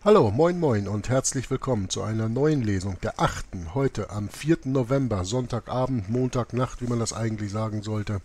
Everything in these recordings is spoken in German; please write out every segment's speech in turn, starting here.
Hallo, moin moin und herzlich willkommen zu einer neuen Lesung der achten, heute am 4. November, Sonntagabend, Montagnacht, wie man das eigentlich sagen sollte,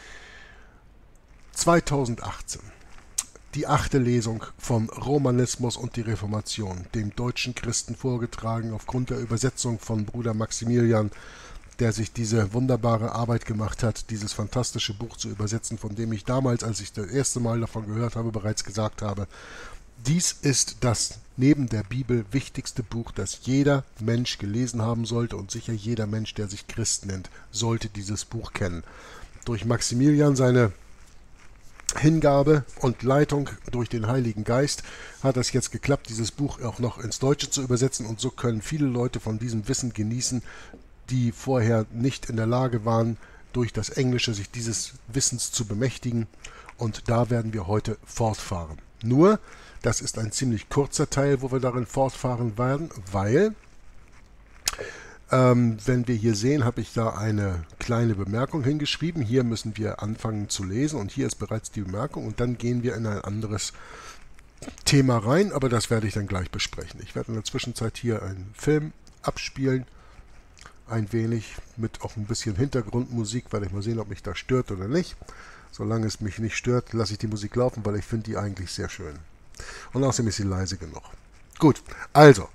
2018. Die achte Lesung vom Romanismus und die Reformation, dem deutschen Christen vorgetragen aufgrund der Übersetzung von Bruder Maximilian, der sich diese wunderbare Arbeit gemacht hat, dieses fantastische Buch zu übersetzen, von dem ich damals, als ich das erste Mal davon gehört habe, bereits gesagt habe, dies ist das neben der Bibel wichtigste Buch, das jeder Mensch gelesen haben sollte, und sicher jeder Mensch, der sich Christ nennt, sollte dieses Buch kennen. Durch Maximilian, seine Hingabe und Leitung durch den Heiligen Geist, hat es jetzt geklappt, dieses Buch auch noch ins Deutsche zu übersetzen, und so können viele Leute von diesem Wissen genießen, die vorher nicht in der Lage waren, durch das Englische sich dieses Wissens zu bemächtigen, und da werden wir heute fortfahren. Nur, das ist ein ziemlich kurzer Teil, wo wir darin fortfahren werden, weil, wenn wir hier sehen, habe ich da eine kleine Bemerkung hingeschrieben. Hier müssen wir anfangen zu lesen, und hier ist bereits die Bemerkung, und dann gehen wir in ein anderes Thema rein, aber das werde ich dann gleich besprechen. Ich werde in der Zwischenzeit hier einen Film abspielen, ein wenig mit auch ein bisschen Hintergrundmusik, werde ich mal sehen, ob mich das stört oder nicht. Solange es mich nicht stört, lasse ich die Musik laufen, weil ich finde die eigentlich sehr schön. Und außerdem ist sie leise genug. Gut, also,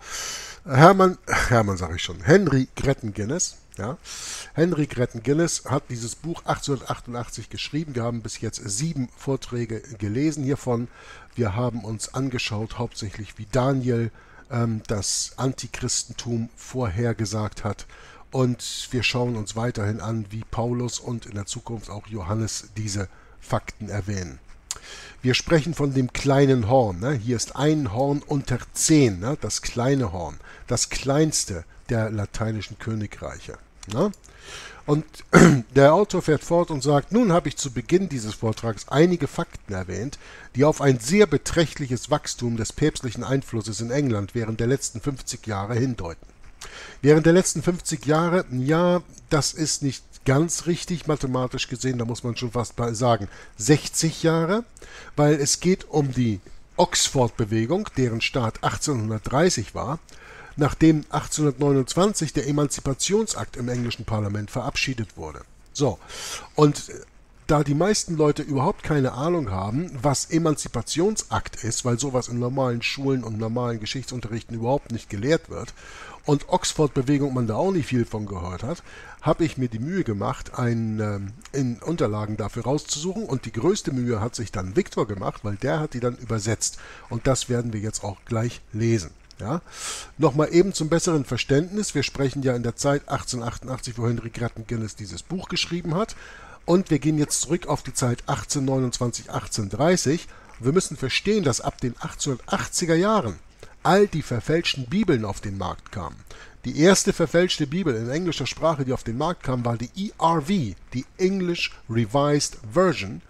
Henry Gretton Guinness, ja. Henry Gretton Guinness hat dieses Buch 1888 geschrieben. Wir haben bis jetzt 7 Vorträge gelesen hiervon. Wir haben uns angeschaut, hauptsächlich wie Daniel das Antichristentum vorhergesagt hat. Und wir schauen uns weiterhin an, wie Paulus und in der Zukunft auch Johannes diese Fakten erwähnen. Wir sprechen von dem kleinen Horn. Ne? Hier ist ein Horn unter 10, ne? Das kleine Horn, das kleinste der lateinischen Königreiche. Ne? Und der Autor fährt fort und sagt, nun habe ich zu Beginn dieses Vortrags einige Fakten erwähnt, die auf ein sehr beträchtliches Wachstum des päpstlichen Einflusses in England während der letzten 50 Jahre hindeuten. Während der letzten 50 Jahre, ja, das ist nicht ganz richtig mathematisch gesehen, da muss man schon fast sagen 60 Jahre, weil es geht um die Oxford-Bewegung, deren Start 1830 war, nachdem 1829 der Emanzipationsakt im englischen Parlament verabschiedet wurde. So, und da die meisten Leute überhaupt keine Ahnung haben, was Emanzipationsakt ist, weil sowas in normalen Schulen und normalen Geschichtsunterrichten überhaupt nicht gelehrt wird und Oxford-Bewegung man da auch nicht viel von gehört hat, habe ich mir die Mühe gemacht, in Unterlagen dafür rauszusuchen, und die größte Mühe hat sich dann Viktor gemacht, weil der hat die dann übersetzt, und das werden wir jetzt auch gleich lesen. Ja? Nochmal eben zum besseren Verständnis, wir sprechen ja in der Zeit 1888, wo Henry Gretton Guinness dieses Buch geschrieben hat, und wir gehen jetzt zurück auf die Zeit 1829, 1830. Wir müssen verstehen, dass ab den 1880er Jahren all die verfälschten Bibeln auf den Markt kamen. Die erste verfälschte Bibel in englischer Sprache, die auf den Markt kam, war die ERV, die English Revised Version,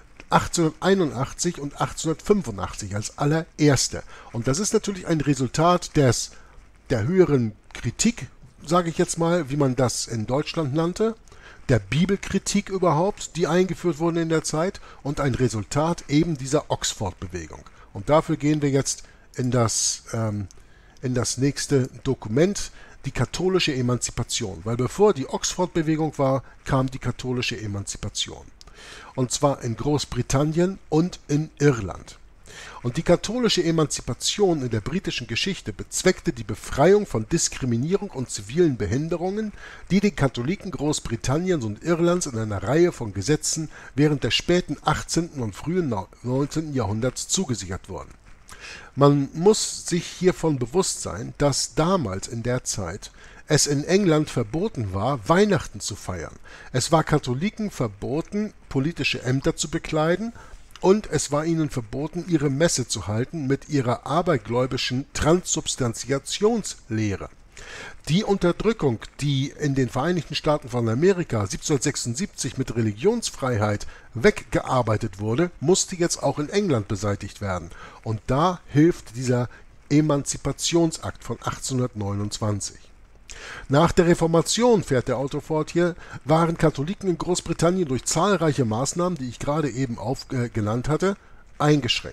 1881 und 1885 als allererste. Und das ist natürlich ein Resultat der höheren Kritik, sage ich jetzt mal, wie man das in Deutschland nannte, der Bibelkritik überhaupt, die eingeführt wurde in der Zeit, und ein Resultat eben dieser Oxford-Bewegung. Und dafür gehen wir jetzt in das nächste Dokument, die katholische Emanzipation. Weil bevor die Oxford-Bewegung war, kam die katholische Emanzipation. Und zwar in Großbritannien und in Irland. Und die katholische Emanzipation in der britischen Geschichte bezweckte die Befreiung von Diskriminierung und zivilen Behinderungen, die den Katholiken Großbritanniens und Irlands in einer Reihe von Gesetzen während des späten 18. und frühen 19. Jahrhunderts zugesichert wurden. Man muss sich hiervon bewusst sein, dass damals in der Zeit es in England verboten war, Weihnachten zu feiern. Es war Katholiken verboten, politische Ämter zu bekleiden, und es war ihnen verboten, ihre Messe zu halten mit ihrer abergläubischen Transsubstantiationslehre. Die Unterdrückung, die in den Vereinigten Staaten von Amerika 1776 mit Religionsfreiheit weggearbeitet wurde, musste jetzt auch in England beseitigt werden. Und da hilft dieser Emanzipationsakt von 1829. Nach der Reformation, fährt der Autor fort hier, waren Katholiken in Großbritannien durch zahlreiche Maßnahmen, die ich gerade eben genannt hatte, eingeschränkt.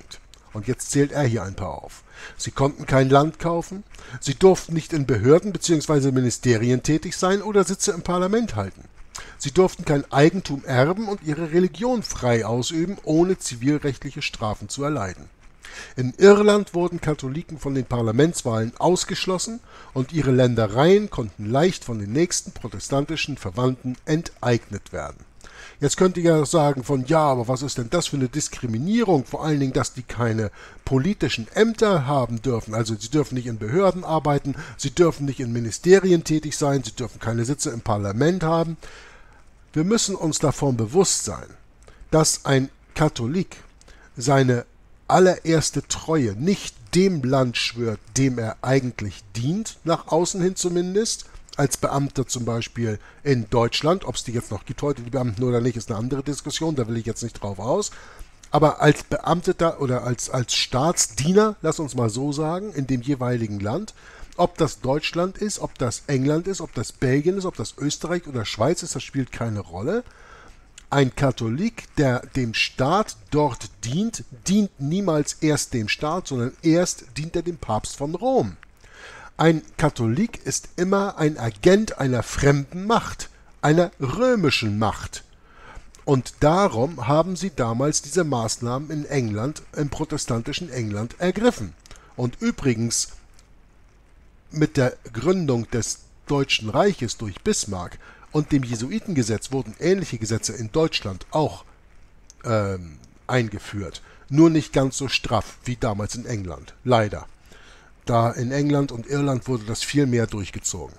Und jetzt zählt er hier ein paar auf. Sie konnten kein Land kaufen, sie durften nicht in Behörden bzw. Ministerien tätig sein oder Sitze im Parlament halten. Sie durften kein Eigentum erben und ihre Religion frei ausüben, ohne zivilrechtliche Strafen zu erleiden. In Irland wurden Katholiken von den Parlamentswahlen ausgeschlossen und ihre Ländereien konnten leicht von den nächsten protestantischen Verwandten enteignet werden. Jetzt könnt ihr ja sagen von, ja, aber was ist denn das für eine Diskriminierung? Vor allen Dingen, dass die keine politischen Ämter haben dürfen. Also sie dürfen nicht in Behörden arbeiten, sie dürfen nicht in Ministerien tätig sein, sie dürfen keine Sitze im Parlament haben. Wir müssen uns davon bewusst sein, dass ein Katholik seine allererste Treue nicht dem Land schwört, dem er eigentlich dient, nach außen hin zumindest, als Beamter zum Beispiel in Deutschland, ob es die jetzt noch gibt heute, die Beamten oder nicht, ist eine andere Diskussion, da will ich jetzt nicht drauf aus, aber als Beamteter oder als Staatsdiener, lass uns mal so sagen, in dem jeweiligen Land, ob das Deutschland ist, ob das England ist, ob das Belgien ist, ob das Österreich oder Schweiz ist, das spielt keine Rolle. Ein Katholik, der dem Staat dort dient, dient niemals erst dem Staat, sondern erst dient er dem Papst von Rom. Ein Katholik ist immer ein Agent einer fremden Macht, einer römischen Macht. Und darum haben sie damals diese Maßnahmen in England, im protestantischen England, ergriffen. Und übrigens, mit der Gründung des Deutschen Reiches durch Bismarck und dem Jesuitengesetz wurden ähnliche Gesetze in Deutschland auch eingeführt. Nur nicht ganz so straff wie damals in England, leider. Da in England und Irland wurde das viel mehr durchgezogen.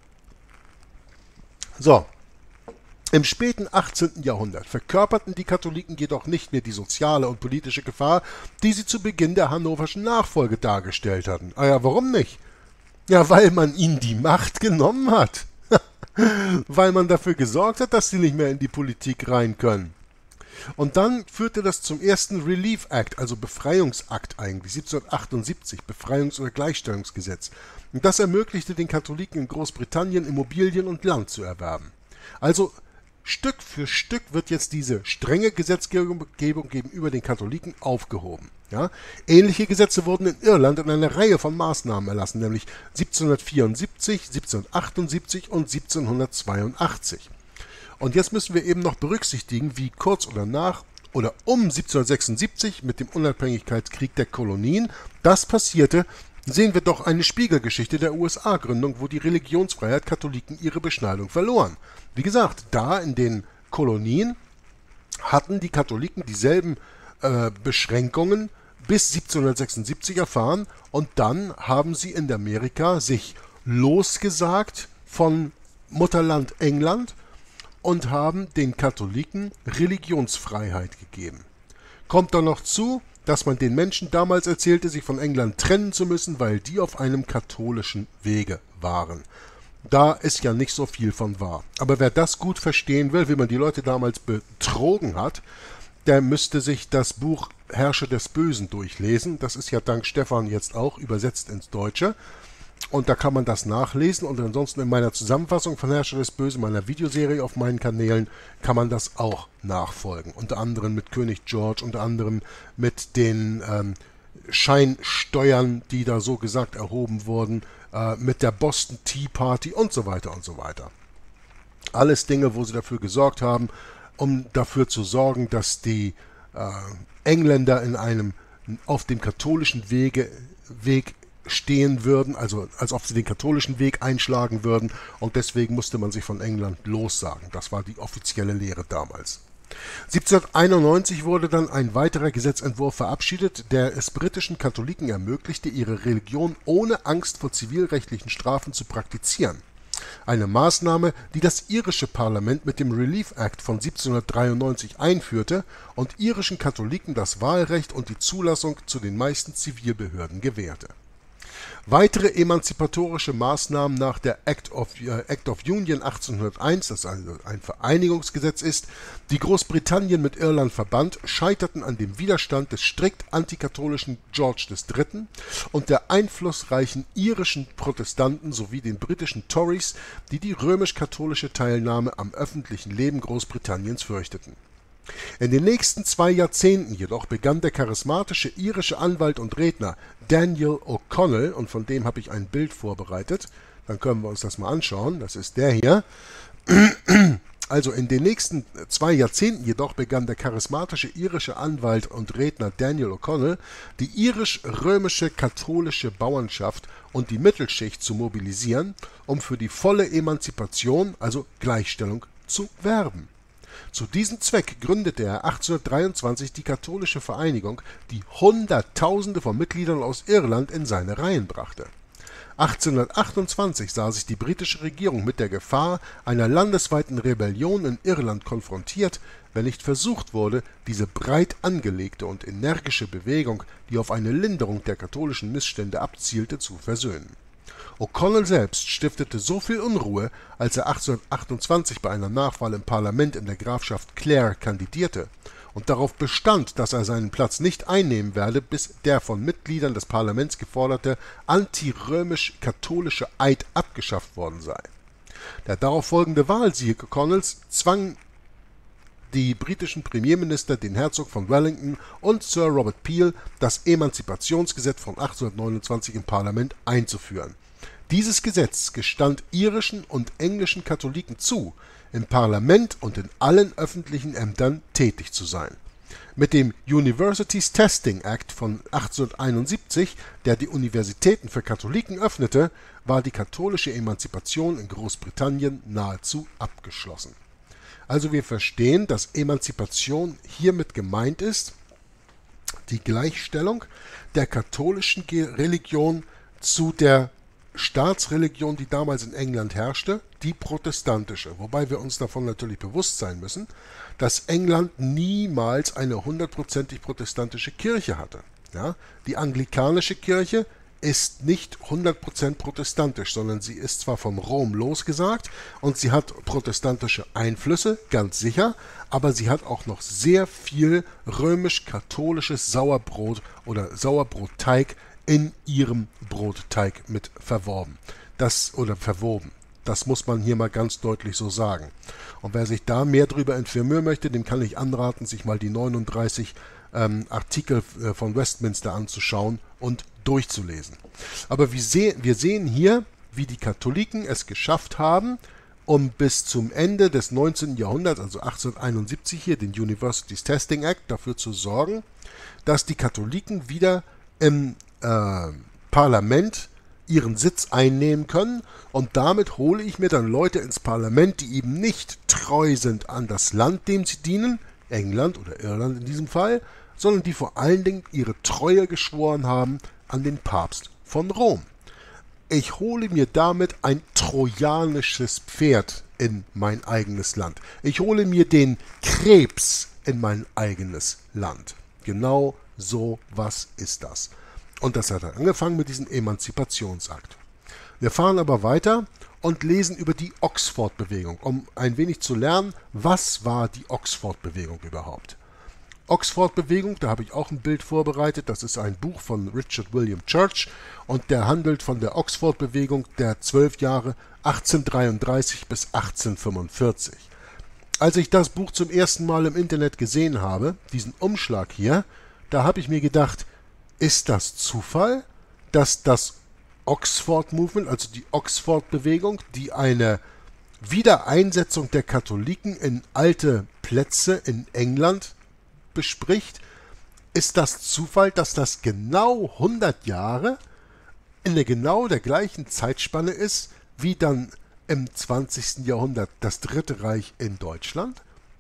So, im späten 18. Jahrhundert verkörperten die Katholiken jedoch nicht mehr die soziale und politische Gefahr, die sie zu Beginn der hannoverschen Nachfolge dargestellt hatten. Ah ja, warum nicht? Ja, weil man ihnen die Macht genommen hat. Weil man dafür gesorgt hat, dass sie nicht mehr in die Politik rein können. Und dann führte das zum ersten Relief Act, also Befreiungsakt eigentlich, 1778, Befreiungs- oder Gleichstellungsgesetz. Und das ermöglichte den Katholiken in Großbritannien Immobilien und Land zu erwerben. Also Stück für Stück wird jetzt diese strenge Gesetzgebung gegenüber den Katholiken aufgehoben. Ja? Ähnliche Gesetze wurden in Irland in einer Reihe von Maßnahmen erlassen, nämlich 1774, 1778 und 1782. Und jetzt müssen wir eben noch berücksichtigen, wie kurz oder nach oder um 1776 mit dem Unabhängigkeitskrieg der Kolonien das passierte, sehen wir doch eine Spiegelgeschichte der USA-Gründung, wo die Religionsfreiheit Katholiken ihre Beschneidung verloren. Wie gesagt, da in den Kolonien hatten die Katholiken dieselben Beschränkungen bis 1776 erfahren und dann haben sie in Amerika sich losgesagt von Mutterland England und haben den Katholiken Religionsfreiheit gegeben. Kommt dann noch zu, dass man den Menschen damals erzählte, sich von England trennen zu müssen, weil die auf einem katholischen Wege waren. Da ist ja nicht so viel von wahr. Aber wer das gut verstehen will, wie man die Leute damals betrogen hat, der müsste sich das Buch Herrscher des Bösen durchlesen. Das ist ja dank Stefan jetzt auch übersetzt ins Deutsche. Und da kann man das nachlesen und ansonsten in meiner Zusammenfassung von Herrscher des Bösen, meiner Videoserie auf meinen Kanälen, kann man das auch nachfolgen. Unter anderem mit König George, unter anderem mit den Scheinsteuern, die da so gesagt erhoben wurden, mit der Boston Tea Party und so weiter und so weiter. Alles Dinge, wo sie dafür gesorgt haben, um dafür zu sorgen, dass die Engländer in einem auf dem katholischen Weg stehen würden, also als ob sie den katholischen Weg einschlagen würden und deswegen musste man sich von England lossagen. Das war die offizielle Lehre damals. 1791 wurde dann ein weiterer Gesetzentwurf verabschiedet, der es britischen Katholiken ermöglichte, ihre Religion ohne Angst vor zivilrechtlichen Strafen zu praktizieren. Eine Maßnahme, die das irische Parlament mit dem Relief Act von 1793 einführte und irischen Katholiken das Wahlrecht und die Zulassung zu den meisten Zivilbehörden gewährte. Weitere emanzipatorische Maßnahmen nach der Act of Union 1801, das also ein Vereinigungsgesetz ist, die Großbritannien mit Irland verband, scheiterten an dem Widerstand des strikt antikatholischen George III. Und der einflussreichen irischen Protestanten sowie den britischen Tories, die die römisch-katholische Teilnahme am öffentlichen Leben Großbritanniens fürchteten. In den nächsten 2 Jahrzehnten jedoch begann der charismatische irische Anwalt und Redner Daniel O'Connell, und von dem habe ich ein Bild vorbereitet, dann können wir uns das mal anschauen, das ist der hier. Also in den nächsten 2 Jahrzehnten jedoch begann der charismatische irische Anwalt und Redner Daniel O'Connell, die irisch-römische katholische Bauernschaft und die Mittelschicht zu mobilisieren, um für die volle Emanzipation, also Gleichstellung, zu werben. Zu diesem Zweck gründete er 1823 die Katholische Vereinigung, die Hunderttausende von Mitgliedern aus Irland in seine Reihen brachte. 1828 sah sich die britische Regierung mit der Gefahr einer landesweiten Rebellion in Irland konfrontiert, wenn nicht versucht wurde, diese breit angelegte und energische Bewegung, die auf eine Linderung der katholischen Missstände abzielte, zu versöhnen. O'Connell selbst stiftete so viel Unruhe, als er 1828 bei einer Nachwahl im Parlament in der Grafschaft Clare kandidierte und darauf bestand, dass er seinen Platz nicht einnehmen werde, bis der von Mitgliedern des Parlaments geforderte antirömisch-katholische Eid abgeschafft worden sei. Der darauf folgende Wahlsieg O'Connells zwang die britischen Premierminister, den Herzog von Wellington und Sir Robert Peel, das Emanzipationsgesetz von 1829 im Parlament einzuführen. Dieses Gesetz gestand irischen und englischen Katholiken zu, im Parlament und in allen öffentlichen Ämtern tätig zu sein. Mit dem Universities Testing Act von 1871, der die Universitäten für Katholiken öffnete, war die katholische Emanzipation in Großbritannien nahezu abgeschlossen. Also wir verstehen, dass Emanzipation hiermit gemeint ist, die Gleichstellung der katholischen Religion zu der Staatsreligion, die damals in England herrschte, die protestantische. Wobei wir uns davon natürlich bewusst sein müssen, dass England niemals eine 100% protestantische Kirche hatte. Ja? Die anglikanische Kirche ist nicht 100% protestantisch, sondern sie ist zwar von Rom losgesagt und sie hat protestantische Einflüsse, ganz sicher, aber sie hat auch noch sehr viel römisch-katholisches Sauerbrot oder Sauerbrotteig in ihrem Brotteig mit verwoben. Das muss man hier mal ganz deutlich so sagen. Und wer sich da mehr darüber informieren möchte, dem kann ich anraten, sich mal die 39 Artikel von Westminster anzuschauen und durchzulesen. Aber wir sehen hier, wie die Katholiken es geschafft haben, um bis zum Ende des 19. Jahrhunderts, also 1871 hier, den Universities Testing Act, dafür zu sorgen, dass die Katholiken wieder im Parlament ihren Sitz einnehmen können, und damit hole ich mir dann Leute ins Parlament, die eben nicht treu sind an das Land, dem sie dienen, England oder Irland in diesem Fall, sondern die vor allen Dingen ihre Treue geschworen haben an den Papst von Rom. Ich hole mir damit ein trojanisches Pferd in mein eigenes Land. Ich hole mir den Krebs in mein eigenes Land. Genau so was ist das. Und das hat dann angefangen mit diesem Emanzipationsakt. Wir fahren aber weiter und lesen über die Oxford-Bewegung, um ein wenig zu lernen, was war die Oxford-Bewegung überhaupt. Oxford-Bewegung, da habe ich auch ein Bild vorbereitet, das ist ein Buch von Richard William Church und der handelt von der Oxford-Bewegung der 12 Jahre 1833 bis 1845. Als ich das Buch zum ersten Mal im Internet gesehen habe, diesen Umschlag hier, da habe ich mir gedacht, ist das Zufall, dass das Oxford Movement, also die Oxford-Bewegung, die eine Wiedereinsetzung der Katholiken in alte Plätze in England bespricht, ist das Zufall, dass das genau 100 Jahre in genau der gleichen Zeitspanne ist, wie dann im 20. Jahrhundert das Dritte Reich in Deutschland,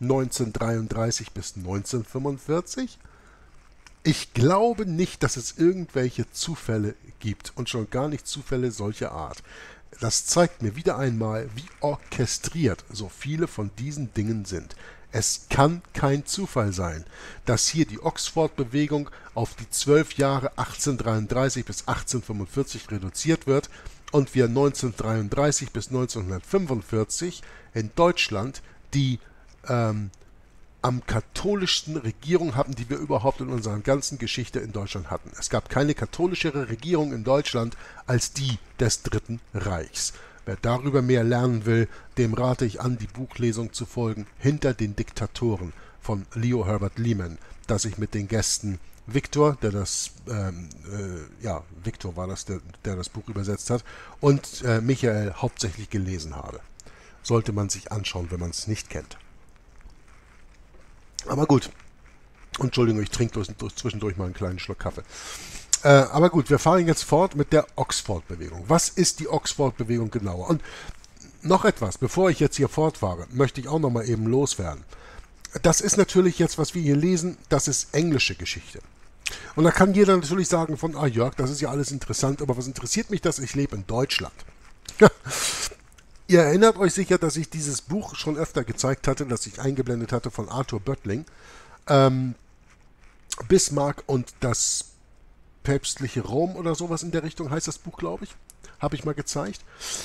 1933 bis 1945? Ich glaube nicht, dass es irgendwelche Zufälle gibt und schon gar nicht Zufälle solcher Art. Das zeigt mir wieder einmal, wie orchestriert so viele von diesen Dingen sind. Es kann kein Zufall sein, dass hier die Oxford-Bewegung auf die 12 Jahre 1833 bis 1845 reduziert wird und wir 1933 bis 1945 in Deutschland die am katholischsten Regierung hatten, die wir überhaupt in unserer ganzen Geschichte in Deutschland hatten. Es gab keine katholischere Regierung in Deutschland als die des Dritten Reichs. Wer darüber mehr lernen will, dem rate ich an, die Buchlesung zu folgen, Hinter den Diktatoren von Leo Herbert Lehman, das ich mit den Gästen Victor, Victor war das, der das Buch übersetzt hat, und Michael hauptsächlich gelesen habe. Sollte man sich anschauen, wenn man es nicht kennt. Aber gut. Entschuldigung, ich trinke zwischendurch mal einen kleinen Schluck Kaffee. Aber gut, wir fahren jetzt fort mit der Oxford-Bewegung. Was ist die Oxford-Bewegung genauer? Und noch etwas, bevor ich jetzt hier fortfahre, möchte ich auch noch mal eben loswerden. Das ist natürlich jetzt, was wir hier lesen, das ist englische Geschichte. Und da kann jeder natürlich sagen von, Jörg, das ist ja alles interessant, aber was interessiert mich das? Ich lebe in Deutschland. Ihr erinnert euch sicher, dass ich dieses Buch schon öfter gezeigt hatte, das ich eingeblendet hatte von Arthur Böttling. Bismarck und das päpstliche Rom oder sowas in der Richtung heißt das Buch, glaube ich. Habe ich mal gezeigt.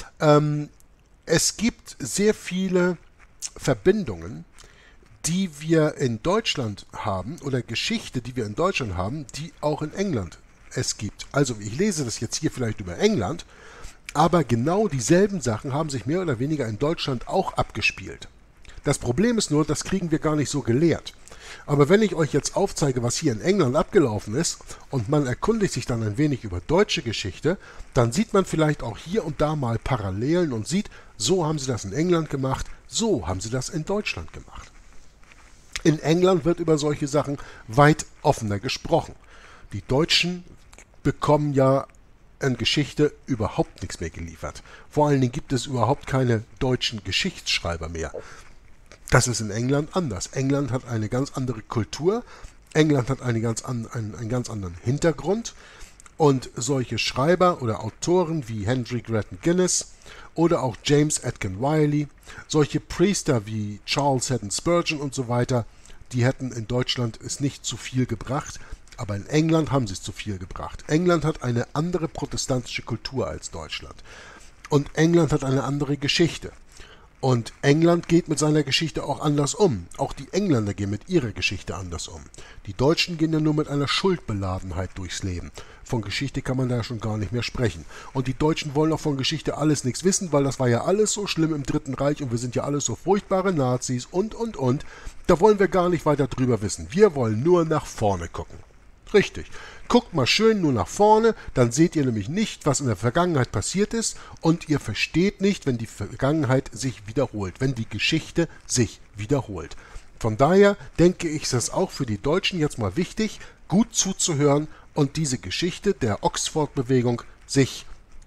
Es gibt sehr viele Verbindungen, die wir in Deutschland haben, oder Geschichte, die wir in Deutschland haben, die auch in England es gibt. Also ich lese das jetzt hier vielleicht über England, aber genau dieselben Sachen haben sich mehr oder weniger in Deutschland auch abgespielt. Das Problem ist nur, das kriegen wir gar nicht so gelehrt. Aber wenn ich euch jetzt aufzeige, was hier in England abgelaufen ist, und man erkundigt sich dann ein wenig über deutsche Geschichte, dann sieht man vielleicht auch hier und da mal Parallelen und sieht, so haben sie das in England gemacht, so haben sie das in Deutschland gemacht. In England wird über solche Sachen weit offener gesprochen. Die Deutschen bekommen ja in Geschichte überhaupt nichts mehr geliefert. Vor allen Dingen gibt es überhaupt keine deutschen Geschichtsschreiber mehr. Das ist in England anders. England hat eine ganz andere Kultur. England hat einen ganz anderen Hintergrund. Und solche Schreiber oder Autoren wie Henry Grattan Guinness oder auch James Atkin Wiley, solche Priester wie Charles Haddon Spurgeon und so weiter, die hätten in Deutschland es nicht zu viel gebracht, aber in England haben sie es zu viel gebracht. England hat eine andere protestantische Kultur als Deutschland. Und England hat eine andere Geschichte. Und England geht mit seiner Geschichte auch anders um. Auch die Engländer gehen mit ihrer Geschichte anders um. Die Deutschen gehen ja nur mit einer Schuldbeladenheit durchs Leben. Von Geschichte kann man da schon gar nicht mehr sprechen. Und die Deutschen wollen auch von Geschichte alles nichts wissen, weil das war ja alles so schlimm im Dritten Reich und wir sind ja alles so furchtbare Nazis und. Da wollen wir gar nicht weiter drüber wissen. Wir wollen nur nach vorne gucken. Richtig. Guckt mal schön nur nach vorne, dann seht ihr nämlich nicht, was in der Vergangenheit passiert ist und ihr versteht nicht, wenn die Vergangenheit sich wiederholt, wenn die Geschichte sich wiederholt. Von daher denke ich, ist es auch für die Deutschen jetzt mal wichtig, gut zuzuhören und diese Geschichte der Oxford-Bewegung sich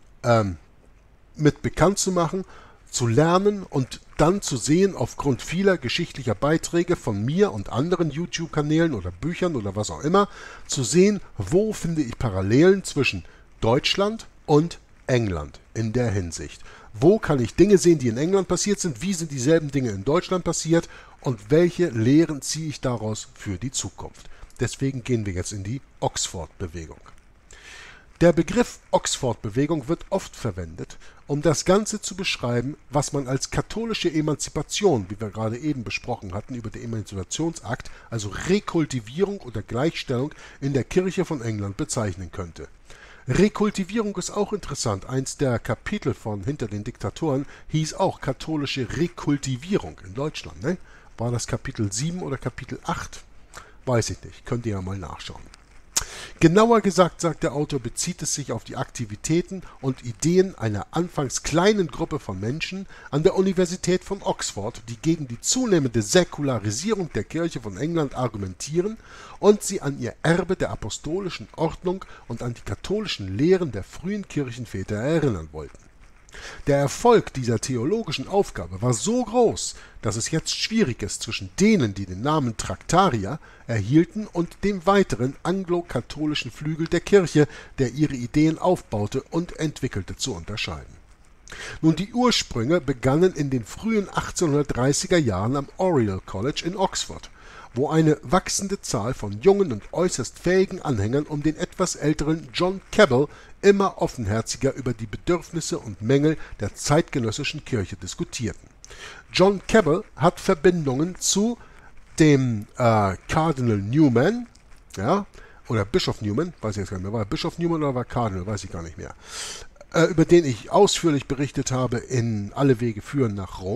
mit bekannt zu machen, zu lernen und dann zu sehen, aufgrund vieler geschichtlicher Beiträge von mir und anderen YouTube-Kanälen oder Büchern oder was auch immer, zu sehen, wo finde ich Parallelen zwischen Deutschland und England in der Hinsicht. Wo kann ich Dinge sehen, die in England passiert sind, wie sind dieselben Dinge in Deutschland passiert und welche Lehren ziehe ich daraus für die Zukunft. Deswegen gehen wir jetzt in die Oxford-Bewegung. Der Begriff Oxford-Bewegung wird oft verwendet, um das Ganze zu beschreiben, was man als katholische Emanzipation, wie wir gerade eben besprochen hatten, über den Emanzipationsakt, also Rekultivierung oder Gleichstellung in der Kirche von England bezeichnen könnte. Rekultivierung ist auch interessant. Eins der Kapitel von Hinter den Diktatoren hieß auch katholische Rekultivierung in Deutschland. Ne? War das Kapitel 7 oder Kapitel 8? Weiß ich nicht. Könnt ihr ja mal nachschauen. Genauer gesagt, sagt der Autor, bezieht es sich auf die Aktivitäten und Ideen einer anfangs kleinen Gruppe von Menschen an der Universität von Oxford, die gegen die zunehmende Säkularisierung der Kirche von England argumentieren und sie an ihr Erbe der apostolischen Ordnung und an die katholischen Lehren der frühen Kirchenväter erinnern wollten. Der Erfolg dieser theologischen Aufgabe war so groß, dass es jetzt schwierig ist, zwischen denen, die den Namen Traktarier erhielten, und dem weiteren anglo-katholischen Flügel der Kirche, der ihre Ideen aufbaute und entwickelte, zu unterscheiden. Nun, die Ursprünge begannen in den frühen 1830er Jahren am Oriel College in Oxford, wo eine wachsende Zahl von jungen und äußerst fähigen Anhängern um den etwas älteren John Keble immer offenherziger über die Bedürfnisse und Mängel der zeitgenössischen Kirche diskutierten. John Keble hat Verbindungen zu dem Cardinal Newman, ja, oder Bischof Newman, weiß ich jetzt gar nicht mehr, war er Bischof Newman oder war Cardinal, weiß ich gar nicht mehr, über den ich ausführlich berichtet habe in Alle Wege führen nach Rom.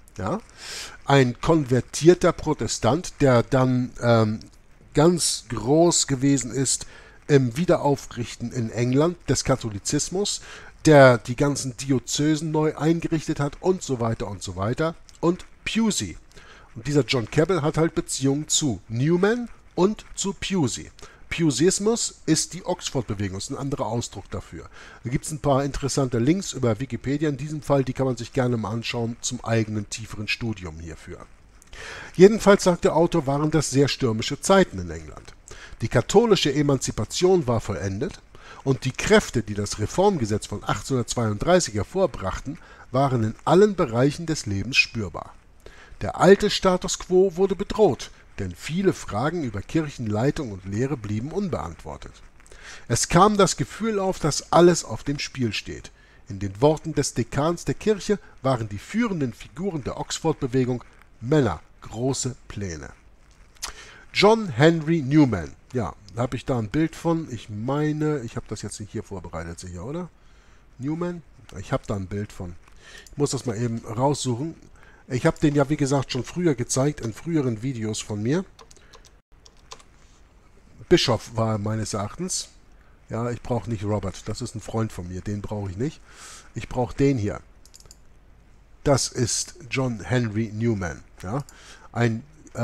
ja, ein konvertierter Protestant, der dann ganz groß gewesen ist im Wiederaufrichten in England des Katholizismus, der die ganzen Diözesen neu eingerichtet hat und so weiter und so weiter. Und Pusey. Und dieser John Cabell hat halt Beziehungen zu Newman und zu Pusey. Puseyismus ist die Oxford-Bewegung, ist ein anderer Ausdruck dafür. Da gibt es ein paar interessante Links über Wikipedia, in diesem Fall, die kann man sich gerne mal anschauen zum eigenen tieferen Studium hierfür. Jedenfalls, sagt der Autor, waren das sehr stürmische Zeiten in England. Die katholische Emanzipation war vollendet und die Kräfte, die das Reformgesetz von 1832 hervorbrachten, waren in allen Bereichen des Lebens spürbar. Der alte Status quo wurde bedroht, denn viele Fragen über Kirchenleitung und Lehre blieben unbeantwortet. Es kam das Gefühl auf, dass alles auf dem Spiel steht. In den Worten des Dekans der Kirche waren die führenden Figuren der Oxford-Bewegung Männer, große Pläne. John Henry Newman, ja, da habe ich da ein Bild von, ich meine, ich habe das jetzt nicht hier vorbereitet, sicher, oder? Newman? Ich habe da ein Bild von. Ich muss das mal eben raussuchen. Ich habe den ja, wie gesagt, schon früher gezeigt, in früheren Videos von mir. Bischof war meines Erachtens. Ja, ich brauche nicht Robert, das ist ein Freund von mir, den brauche ich nicht. Ich brauche den hier. Das ist John Henry Newman. Ja, ein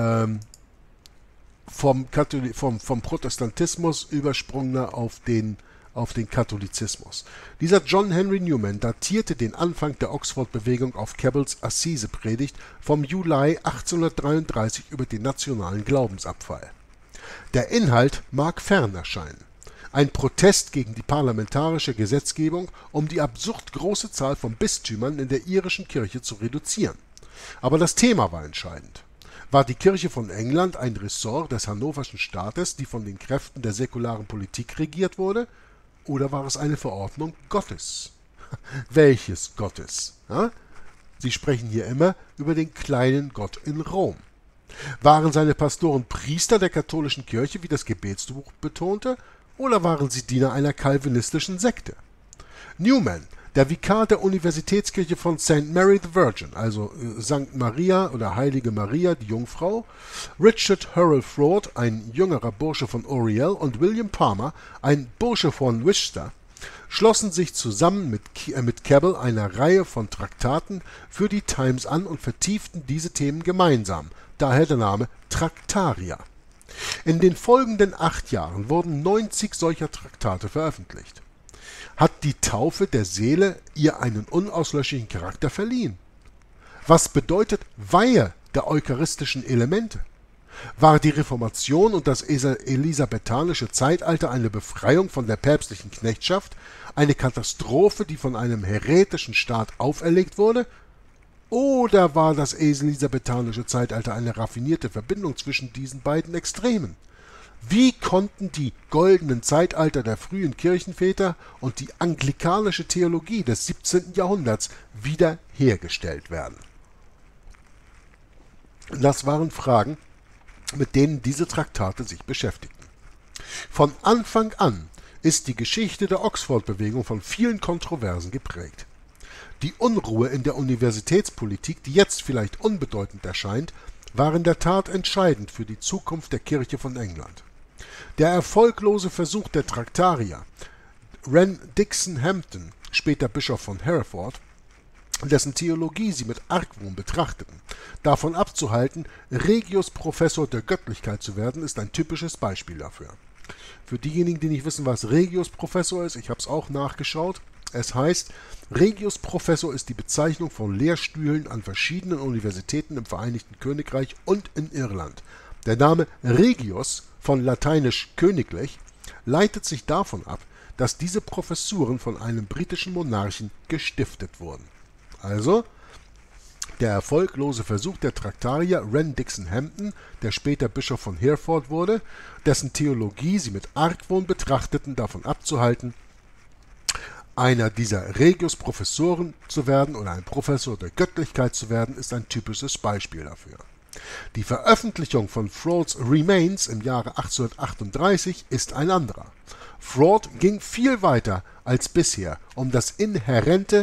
vom Protestantismus übersprungener auf den Katholizismus. Dieser John Henry Newman datierte den Anfang der Oxford-Bewegung auf Cabells Assise-Predigt vom Juli 1833 über den nationalen Glaubensabfall. Der Inhalt mag fern erscheinen. Ein Protest gegen die parlamentarische Gesetzgebung, um die absurd große Zahl von Bistümern in der irischen Kirche zu reduzieren. Aber das Thema war entscheidend. War die Kirche von England ein Ressort des hannoverschen Staates, die von den Kräften der säkularen Politik regiert wurde, oder war es eine Verordnung Gottes? Welches Gottes? Ja? Sie sprechen hier immer über den kleinen Gott in Rom. Waren seine Pastoren Priester der katholischen Kirche, wie das Gebetsbuch betonte, oder waren sie Diener einer calvinistischen Sekte? Newman, der Vikar der Universitätskirche von St. Mary the Virgin, also St. Maria oder Heilige Maria, die Jungfrau, Richard Hurrell Fraud, ein jüngerer Bursche von Oriel, und William Palmer, ein Bursche von Worcester, schlossen sich zusammen mit Cabell einer Reihe von Traktaten für die Times an und vertieften diese Themen gemeinsam, daher der Name Traktaria. In den folgenden 8 Jahren wurden 90 solcher Traktate veröffentlicht. Hat die Taufe der Seele ihr einen unauslöschlichen Charakter verliehen? Was bedeutet Weihe der eucharistischen Elemente? War die Reformation und das elisabethanische Zeitalter eine Befreiung von der päpstlichen Knechtschaft, eine Katastrophe, die von einem häretischen Staat auferlegt wurde? Oder war das elisabethanische Zeitalter eine raffinierte Verbindung zwischen diesen beiden Extremen? Wie konnten die goldenen Zeitalter der frühen Kirchenväter und die anglikanische Theologie des 17. Jahrhunderts wiederhergestellt werden? Das waren Fragen, mit denen diese Traktate sich beschäftigten. Von Anfang an ist die Geschichte der Oxford-Bewegung von vielen Kontroversen geprägt. Die Unruhe in der Universitätspolitik, die jetzt vielleicht unbedeutend erscheint, war in der Tat entscheidend für die Zukunft der Kirche von England. Der erfolglose Versuch der Traktarier, Wren Dixon Hampton, später Bischof von Hereford, dessen Theologie sie mit Argwohn betrachteten, davon abzuhalten, Regius Professor der Göttlichkeit zu werden, ist ein typisches Beispiel dafür. Für diejenigen, die nicht wissen, was Regius Professor ist, ich habe es auch nachgeschaut. Es heißt, Regius Professor ist die Bezeichnung von Lehrstühlen an verschiedenen Universitäten im Vereinigten Königreich und in Irland. Der Name Regius, von lateinisch königlich, leitet sich davon ab, dass diese Professuren von einem britischen Monarchen gestiftet wurden. Also, der erfolglose Versuch der Traktarier Wren Dixon Hampton, der später Bischof von Hereford wurde, dessen Theologie sie mit Argwohn betrachteten, davon abzuhalten, einer dieser Regius-Professoren zu werden oder ein Professor der Göttlichkeit zu werden, ist ein typisches Beispiel dafür. Die Veröffentlichung von Frauds Remains im Jahre 1838 ist ein anderer. Fraud ging viel weiter als bisher, um das inhärente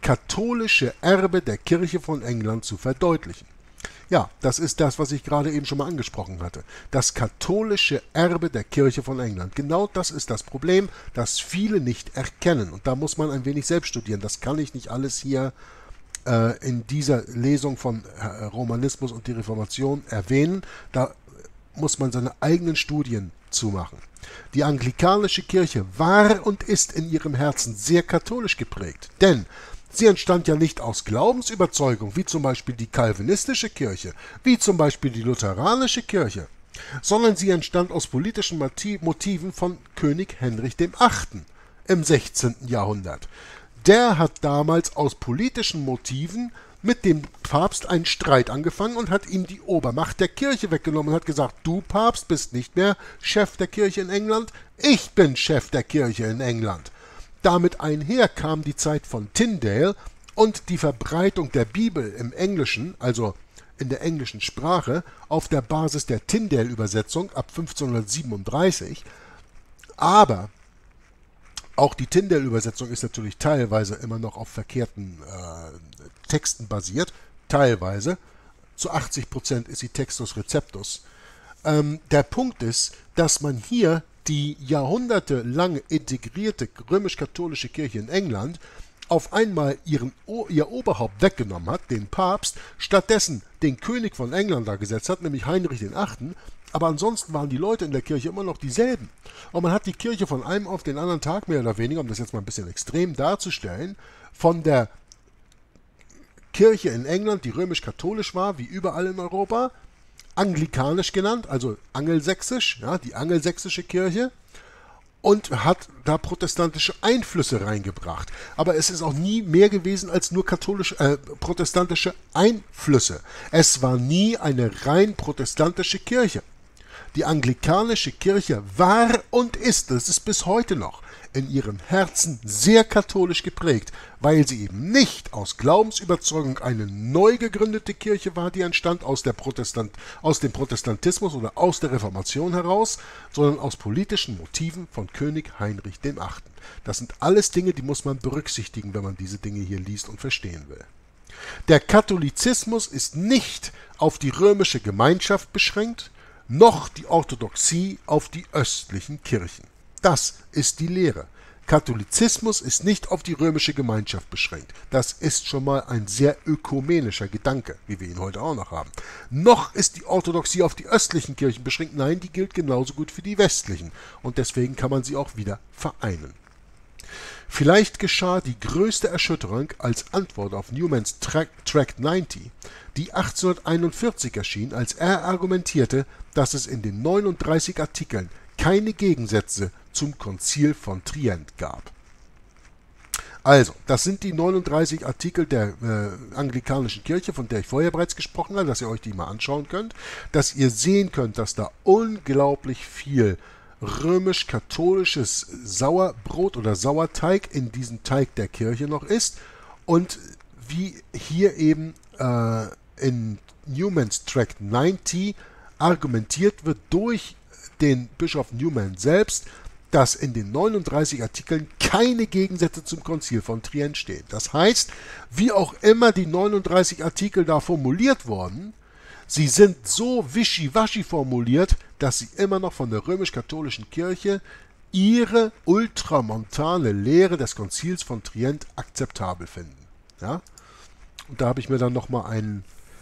katholische Erbe der Kirche von England zu verdeutlichen. Ja, das ist das, was ich gerade eben schon mal angesprochen hatte. Das katholische Erbe der Kirche von England. Genau das ist das Problem, das viele nicht erkennen. Und da muss man ein wenig selbst studieren. Das kann ich nicht alles hier in dieser Lesung von Romanismus und die Reformation erwähnen. Da muss man seine eigenen Studien zumachen. Die anglikanische Kirche war und ist in ihrem Herzen sehr katholisch geprägt, denn sie entstand ja nicht aus Glaubensüberzeugung, wie zum Beispiel die calvinistische Kirche, wie zum Beispiel die lutheranische Kirche, sondern sie entstand aus politischen Motiven von König Heinrich VIII. Im 16. Jahrhundert. Der hat damals aus politischen Motiven mit dem Papst einen Streit angefangen und hat ihm die Obermacht der Kirche weggenommen und hat gesagt, du Papst bist nicht mehr Chef der Kirche in England, ich bin Chef der Kirche in England. Damit einher kam die Zeit von Tyndale und die Verbreitung der Bibel im Englischen, also in der englischen Sprache, auf der Basis der Tyndale-Übersetzung ab 1537. Aber auch die Tyndale-Übersetzung ist natürlich teilweise immer noch auf verkehrten Texten basiert, teilweise. Zu 80% ist sie Textus Receptus. Der Punkt ist, dass man hier die jahrhundertelang integrierte römisch-katholische Kirche in England auf einmal ihr Oberhaupt weggenommen hat, den Papst, stattdessen den König von England da gesetzt hat, nämlich Heinrich VIII., aber ansonsten waren die Leute in der Kirche immer noch dieselben. Und man hat die Kirche von einem auf den anderen Tag, mehr oder weniger, um das jetzt mal ein bisschen extrem darzustellen, von der Kirche in England, die römisch-katholisch war, wie überall in Europa, anglikanisch genannt, also angelsächsisch, ja, die angelsächsische Kirche, und hat da protestantische Einflüsse reingebracht. Aber es ist auch nie mehr gewesen als nur protestantische Einflüsse. Es war nie eine rein protestantische Kirche. Die anglikanische Kirche war und ist, das ist bis heute noch, in ihrem Herzen sehr katholisch geprägt, weil sie eben nicht aus Glaubensüberzeugung eine neu gegründete Kirche war, die entstand aus dem Protestantismus oder aus der Reformation heraus, sondern aus politischen Motiven von König Heinrich VIII. Das sind alles Dinge, die muss man berücksichtigen, wenn man diese Dinge hier liest und verstehen will. Der Katholizismus ist nicht auf die römische Gemeinschaft beschränkt, noch die Orthodoxie auf die östlichen Kirchen. Das ist die Lehre. Katholizismus ist nicht auf die römische Gemeinschaft beschränkt. Das ist schon mal ein sehr ökumenischer Gedanke, wie wir ihn heute auch noch haben. Noch ist die Orthodoxie auf die östlichen Kirchen beschränkt. Nein, die gilt genauso gut für die westlichen. Und deswegen kann man sie auch wieder vereinen. Vielleicht geschah die größte Erschütterung als Antwort auf Newmans Tract 90, die 1841 erschien, als er argumentierte, dass es in den 39 Artikeln keine Gegensätze zum Konzil von Trient gab. Also, das sind die 39 Artikel der anglikanischen Kirche, von der ich vorher bereits gesprochen habe, dass ihr euch die mal anschauen könnt, dass ihr sehen könnt, dass da unglaublich viel römisch-katholisches Sauerbrot oder Sauerteig in diesem Teig der Kirche noch ist und wie hier eben in Newmans Tract 90 argumentiert wird durch den Bischof Newman selbst, dass in den 39 Artikeln keine Gegensätze zum Konzil von Trient stehen. Das heißt, wie auch immer die 39 Artikel da formuliert wurden, sie sind so wischiwaschi formuliert, dass sie immer noch von der römisch-katholischen Kirche ihre ultramontane Lehre des Konzils von Trient akzeptabel finden. Ja? Und da habe ich mir dann nochmal einen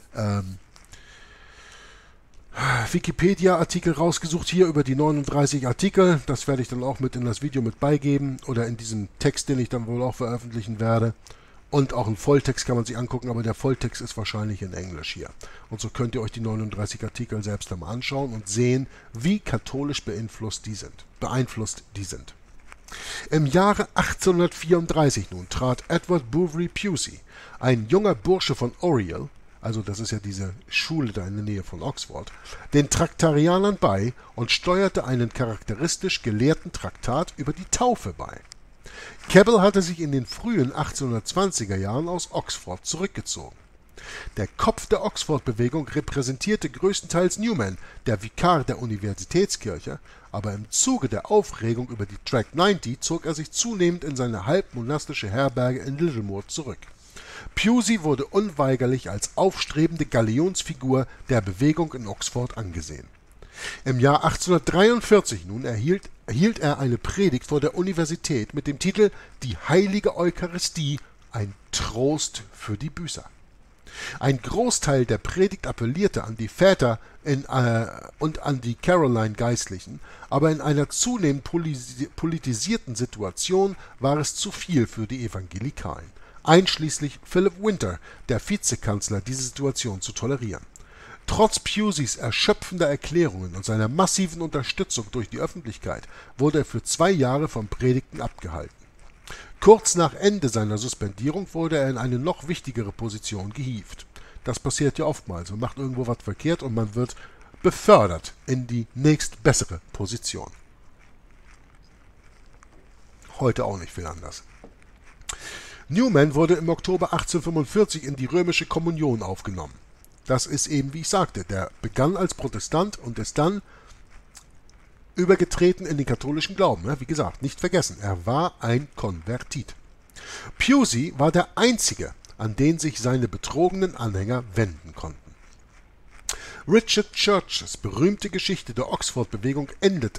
Wikipedia-Artikel rausgesucht, hier über die 39 Artikel. Das werde ich dann auch mit in das Video mit beigeben oder in diesem Text, den ich dann wohl auch veröffentlichen werde. Und auch einen Volltext kann man sich angucken, aber der Volltext ist wahrscheinlich in Englisch hier. Und so könnt ihr euch die 39 Artikel selbst einmal anschauen und sehen, wie katholisch beeinflusst die sind. Im Jahre 1834 nun trat Edward Bouverie Pusey, ein junger Bursche von Oriel, also das ist ja diese Schule da in der Nähe von Oxford, den Traktarianern bei und steuerte einen charakteristisch gelehrten Traktat über die Taufe bei. Keble hatte sich in den frühen 1820er Jahren aus Oxford zurückgezogen. Der Kopf der Oxford-Bewegung repräsentierte größtenteils Newman, der Vikar der Universitätskirche, aber im Zuge der Aufregung über die Tract 90 zog er sich zunehmend in seine halbmonastische Herberge in Littlemoor zurück. Pusey wurde unweigerlich als aufstrebende Galionsfigur der Bewegung in Oxford angesehen. Im Jahr 1843 nun hielt er eine Predigt vor der Universität mit dem Titel »Die heilige Eucharistie, ein Trost für die Büßer«. Ein Großteil der Predigt appellierte an die Väter und an die Caroline-Geistlichen, aber in einer zunehmend politisierten Situation war es zu viel für die Evangelikalen, einschließlich Philip Winter, der Vizekanzler, diese Situation zu tolerieren. Trotz Puseys erschöpfender Erklärungen und seiner massiven Unterstützung durch die Öffentlichkeit wurde er für 2 Jahre vom Predigten abgehalten. Kurz nach Ende seiner Suspendierung wurde er in eine noch wichtigere Position gehievt. Das passiert ja oftmals. Man macht irgendwo was verkehrt und man wird befördert in die nächstbessere Position. Heute auch nicht viel anders. Newman wurde im Oktober 1845 in die römische Kommunion aufgenommen. Das ist eben, wie ich sagte, der begann als Protestant und ist dann übergetreten in den katholischen Glauben. Wie gesagt, nicht vergessen, er war ein Konvertit. Pusey war der Einzige, an den sich seine betrogenen Anhänger wenden konnten. Richard Churches berühmte Geschichte der Oxford-Bewegung endet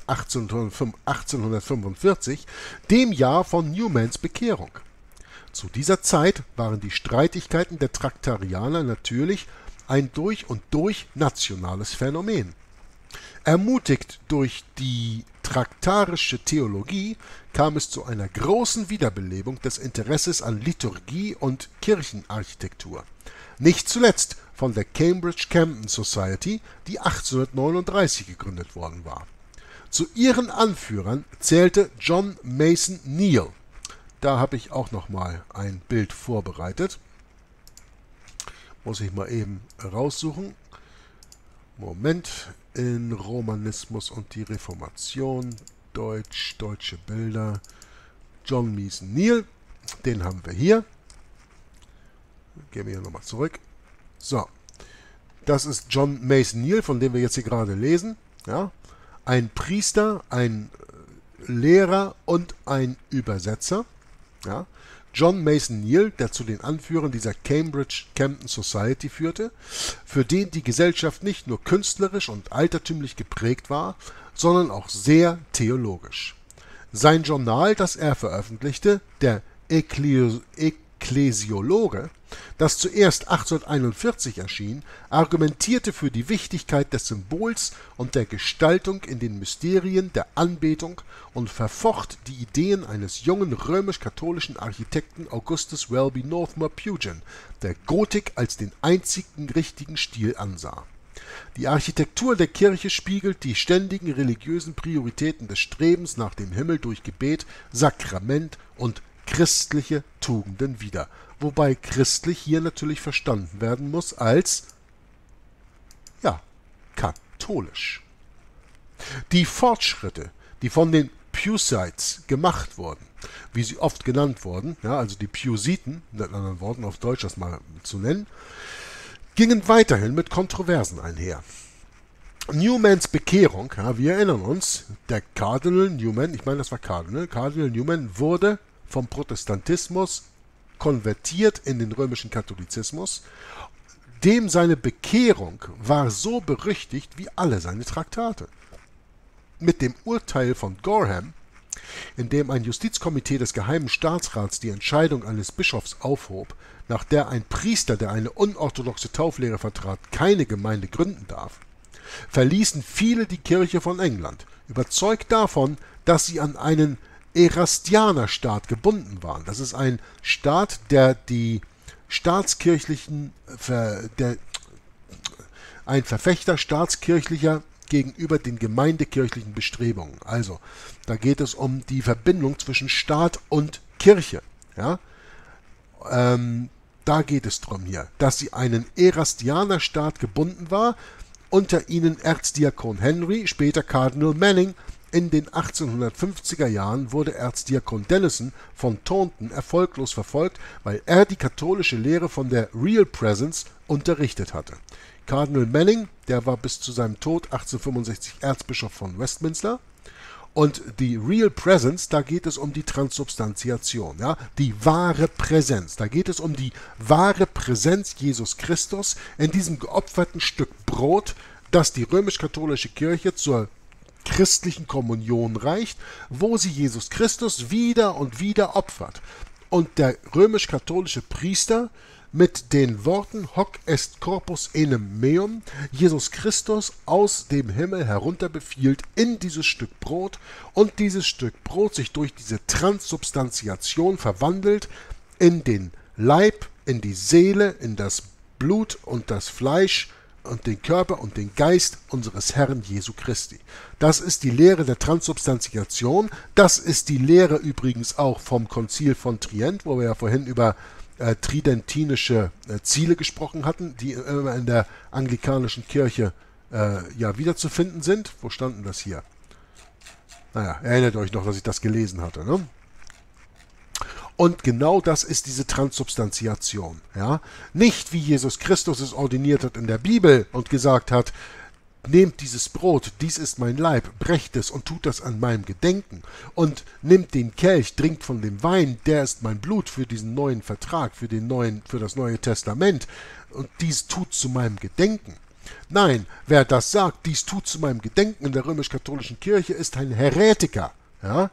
1845, dem Jahr von Newmans Bekehrung. Zu dieser Zeit waren die Streitigkeiten der Traktarianer natürlich ein durch und durch nationales Phänomen. Ermutigt durch die traktarische Theologie kam es zu einer großen Wiederbelebung des Interesses an Liturgie und Kirchenarchitektur. Nicht zuletzt von der Cambridge Camden Society, die 1839 gegründet worden war. Zu ihren Anführern zählte John Mason Neale. Da habe ich auch noch mal ein Bild vorbereitet. Muss ich mal eben raussuchen. Moment. In Romanismus und die Reformation. Deutsche Bilder. John Mason Neale. Den haben wir hier. Gehen wir hier nochmal zurück. So. Das ist John Mason Neale, von dem wir jetzt hier gerade lesen. Ja. Ein Priester, ein Lehrer und ein Übersetzer. Ja. John Mason Neale, der zu den Anführern dieser Cambridge Camden Society führte, für den die Gesellschaft nicht nur künstlerisch und altertümlich geprägt war, sondern auch sehr theologisch. Sein Journal, das er veröffentlichte, der Ekklesiologe, das zuerst 1841 erschien, argumentierte für die Wichtigkeit des Symbols und der Gestaltung in den Mysterien der Anbetung und verfocht die Ideen eines jungen römisch-katholischen Architekten Augustus Welby Northmore Pugin, der Gotik als den einzigen richtigen Stil ansah. Die Architektur der Kirche spiegelt die ständigen religiösen Prioritäten des Strebens nach dem Himmel durch Gebet, Sakrament und christliche Tugenden wider, wobei christlich hier natürlich verstanden werden muss als, ja, katholisch. Die Fortschritte, die von den Puseyites gemacht wurden, wie sie oft genannt wurden, ja, also die Pusiten, mit anderen Worten auf Deutsch das mal zu nennen, gingen weiterhin mit Kontroversen einher. Newmans Bekehrung, ja, wir erinnern uns, der Cardinal Newman, ich meine das war Cardinal Newman wurde vom Protestantismus konvertiert in den römischen Katholizismus. Dem seine Bekehrung war so berüchtigt wie alle seine Traktate. Mit dem Urteil von Gorham, in dem ein Justizkomitee des Geheimen Staatsrats die Entscheidung eines Bischofs aufhob, nach der ein Priester, der eine unorthodoxe Tauflehre vertrat, keine Gemeinde gründen darf, verließen viele die Kirche von England, überzeugt davon, dass sie an einen Erastianerstaat gebunden waren. Das ist ein Staat, der die staatskirchlichen, ein Verfechter staatskirchlicher gegenüber den gemeindekirchlichen Bestrebungen. Also, da geht es um die Verbindung zwischen Staat und Kirche. Ja? Da geht es darum hier, dass sie einen Erastianerstaat gebunden war, unter ihnen Erzdiakon Henry, später Kardinal Manning, In den 1850er Jahren wurde Erzdiakon Dennison von Taunton erfolglos verfolgt, weil er die katholische Lehre von der Real Presence unterrichtet hatte. Kardinal Manning, der war bis zu seinem Tod 1865 Erzbischof von Westminster. Und die Real Presence, da geht es um die Transsubstantiation, ja, die wahre Präsenz. Da geht es um die wahre Präsenz Jesus Christus in diesem geopferten Stück Brot, das die römisch-katholische Kirche zur christlichen Kommunion reicht, wo sie Jesus Christus wieder und wieder opfert. Und der römisch-katholische Priester mit den Worten Hoc est corpus enim meum, Jesus Christus aus dem Himmel herunter befiehlt in dieses Stück Brot und dieses Stück Brot sich durch diese Transsubstantiation verwandelt in den Leib, in die Seele, in das Blut und das Fleisch und den Körper und den Geist unseres Herrn Jesu Christi. Das ist die Lehre der Transsubstantiation. Das ist die Lehre übrigens auch vom Konzil von Trient, wo wir ja vorhin über tridentinische Ziele gesprochen hatten, die immer in der anglikanischen Kirche wiederzufinden sind. Wo standen das hier? Naja, erinnert euch noch, dass ich das gelesen hatte, ne? Und genau das ist diese Transsubstantiation. Ja? Nicht wie Jesus Christus es ordiniert hat in der Bibel und gesagt hat, nehmt dieses Brot, dies ist mein Leib, brecht es und tut das an meinem Gedenken. Und nimmt den Kelch, trinkt von dem Wein, der ist mein Blut für diesen neuen Vertrag, für das Neue Testament. Und dies tut zu meinem Gedenken. Nein, wer das sagt, dies tut zu meinem Gedenken in der römisch-katholischen Kirche, ist ein Heretiker. Ja?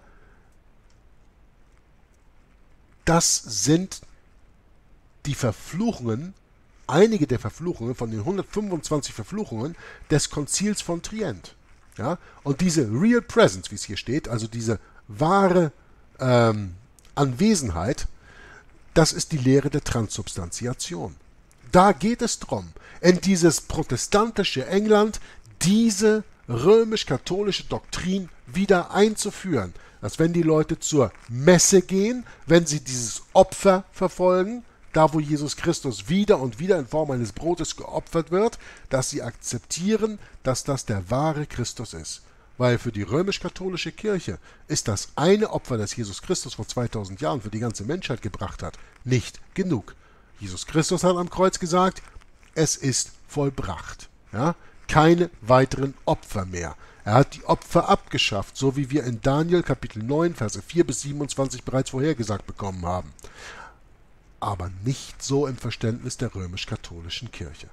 Das sind die Verfluchungen, einige der Verfluchungen von den 125 Verfluchungen des Konzils von Trient. Ja? Und diese Real Presence, wie es hier steht, also diese wahre Anwesenheit, das ist die Lehre der Transsubstantiation. Da geht es drum, in dieses protestantische England diese römisch-katholische Doktrin wieder einzuführen, dass wenn die Leute zur Messe gehen, wenn sie dieses Opfer verfolgen, da wo Jesus Christus wieder und wieder in Form eines Brotes geopfert wird, dass sie akzeptieren, dass das der wahre Christus ist. Weil für die römisch-katholische Kirche ist das eine Opfer, das Jesus Christus vor 2000 Jahren für die ganze Menschheit gebracht hat, nicht genug. Jesus Christus hat am Kreuz gesagt, es ist vollbracht. Ja? Keine weiteren Opfer mehr. Er hat die Opfer abgeschafft, so wie wir in Daniel Kapitel 9, Verse 4 bis 27 bereits vorhergesagt bekommen haben. Aber nicht so im Verständnis der römisch-katholischen Kirche.